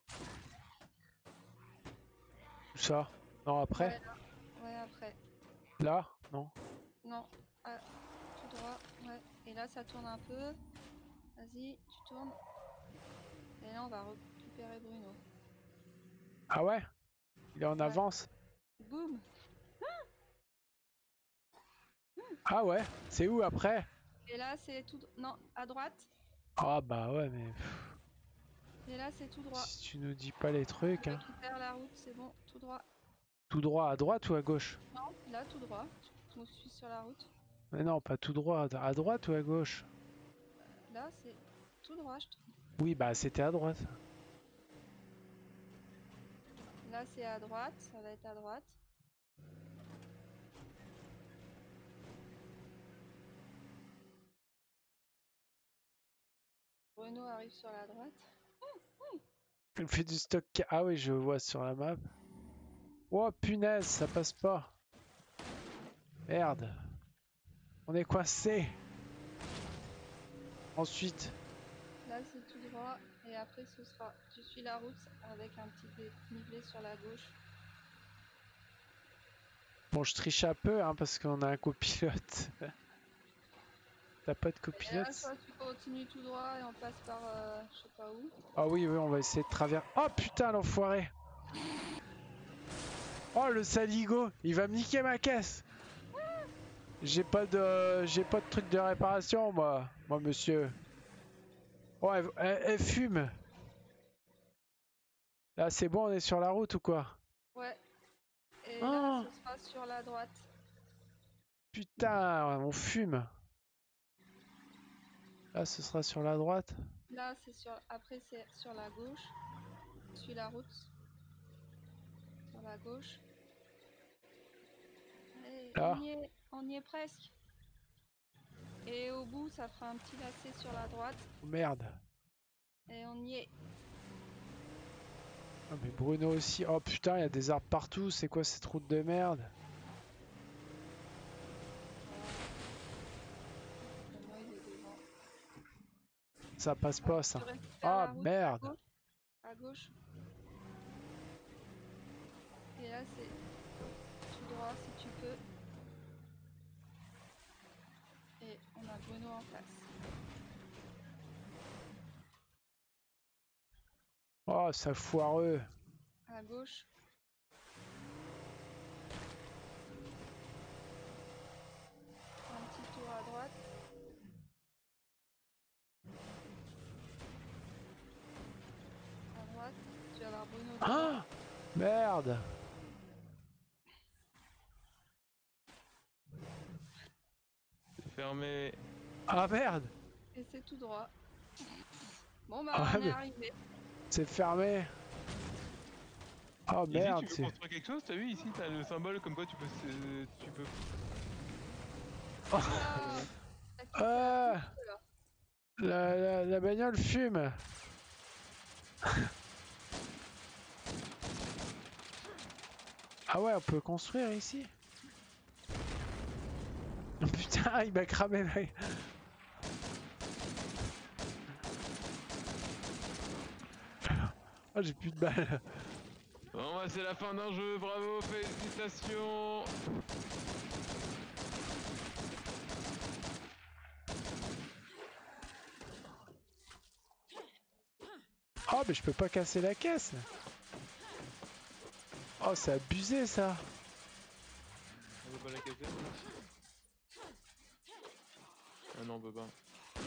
Où ça? Non, après? Ouais, là. Ouais, après. Là? Non. Non, ah, tout droit, ouais. Et là, ça tourne un peu. Vas-y, tu tournes. Et là, on va récupérer Bruno. Ah ouais? Il est en Ouais. avance? Boum! Ah ouais? C'est où après? Et là, c'est tout... Non, à droite. Ah bah ouais, mais... Et là, c'est tout droit. Si tu nous dis pas les trucs, Tu hein. récupères la route, c'est bon, tout droit. Tout droit à droite ou à gauche? Non, là, tout droit. Je me suis sur la route. Mais non, pas tout droit. À droite ou à gauche? Là, c'est tout droit, je trouve. Oui, bah c'était à droite. Là, c'est à droite, ça va être à droite. Bruno arrive sur la droite. Il fait du stock. Ah oui, je vois sur la map. Oh punaise, ça passe pas. Merde. On est coincé. Ensuite. Là, c'est tout droit. Et après, ce sera. Tu suis la route avec un petit dénivelé sur la gauche. Bon, je triche un peu, hein, parce qu'on a un copilote. T'as pas de Et là, copilote? soit tu continues tout droit et on passe par je sais pas où. Ah oui, oui, on va essayer de traverser. Oh putain, l'enfoiré! Oh le saligo, il va me niquer ma caisse. J'ai pas de truc de réparation, moi, monsieur. Oh, elle fume. Là, c'est bon, on est sur la route ou quoi? Ouais. Et Oh, là, ce sera sur la droite. putain, on fume. Là, ce sera sur la droite. Là, c'est sur. Après, c'est sur la gauche. Suis la route. Sur la gauche. Allez, Là. on y est presque. Et au bout, ça fera un petit lacet sur la droite. Oh, merde. Et on y est. Ah, mais Bruno aussi. Oh putain, il y a des arbres partout. C'est quoi cette route de merde? Bruno, il est devant. Ça passe pas, ça. Tu récupères Ah la route merde. à gauche. Et là, c'est tout droit si tu peux. Et on a Bruno en face. Oh, ça foireux. À gauche. Un petit tour à droite. À droite. Tu vas avoir Bruno devant. Ah merde. C'est fermé. Ah merde. Et c'est tout droit. Bon bah Ah, on est mais arrivé. c'est fermé. Oh Ici, merde. tu veux construire quelque chose? T'as vu ici, t'as le symbole comme quoi tu peux. Oh. T'as quitté un petit peu, là. La bagnole fume. Ah ouais, on peut construire ici. Oh, putain, il m'a cramé. Oh, j'ai plus de balles. Bon, bah, c'est la fin d'un jeu, bravo, félicitations. Oh, mais je peux pas casser la caisse. Oh, c'est abusé ça. On veut pas la casser? Ah non, on peut pas.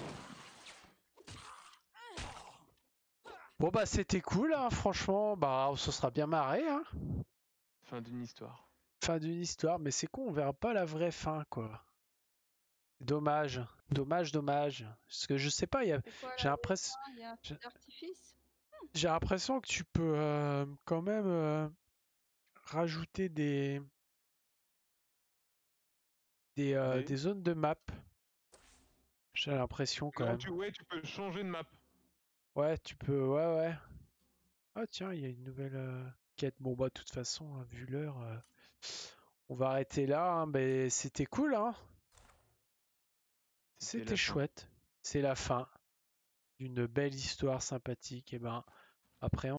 Bon bah c'était cool, hein, franchement. Bah on se sera bien marré, hein. Fin d'une histoire. Fin d'une histoire, mais c'est con, on verra pas la vraie fin, quoi. Dommage, dommage. Parce que je sais pas, C'est quoi j'ai là? l'impression, Il y a un feu d'artifice? j'ai l'impression que tu peux quand même rajouter des zones de map. J'ai l'impression quand Non, même. ouais, tu peux changer de map. Ouais, tu peux, ouais. Ah tiens, il y a une nouvelle quête. Bon bah de toute façon, hein, vu l'heure, on va arrêter là. Hein, mais c'était cool, hein. C'était la fin. chouette. C'est la fin d'une belle histoire sympathique. Et ben après.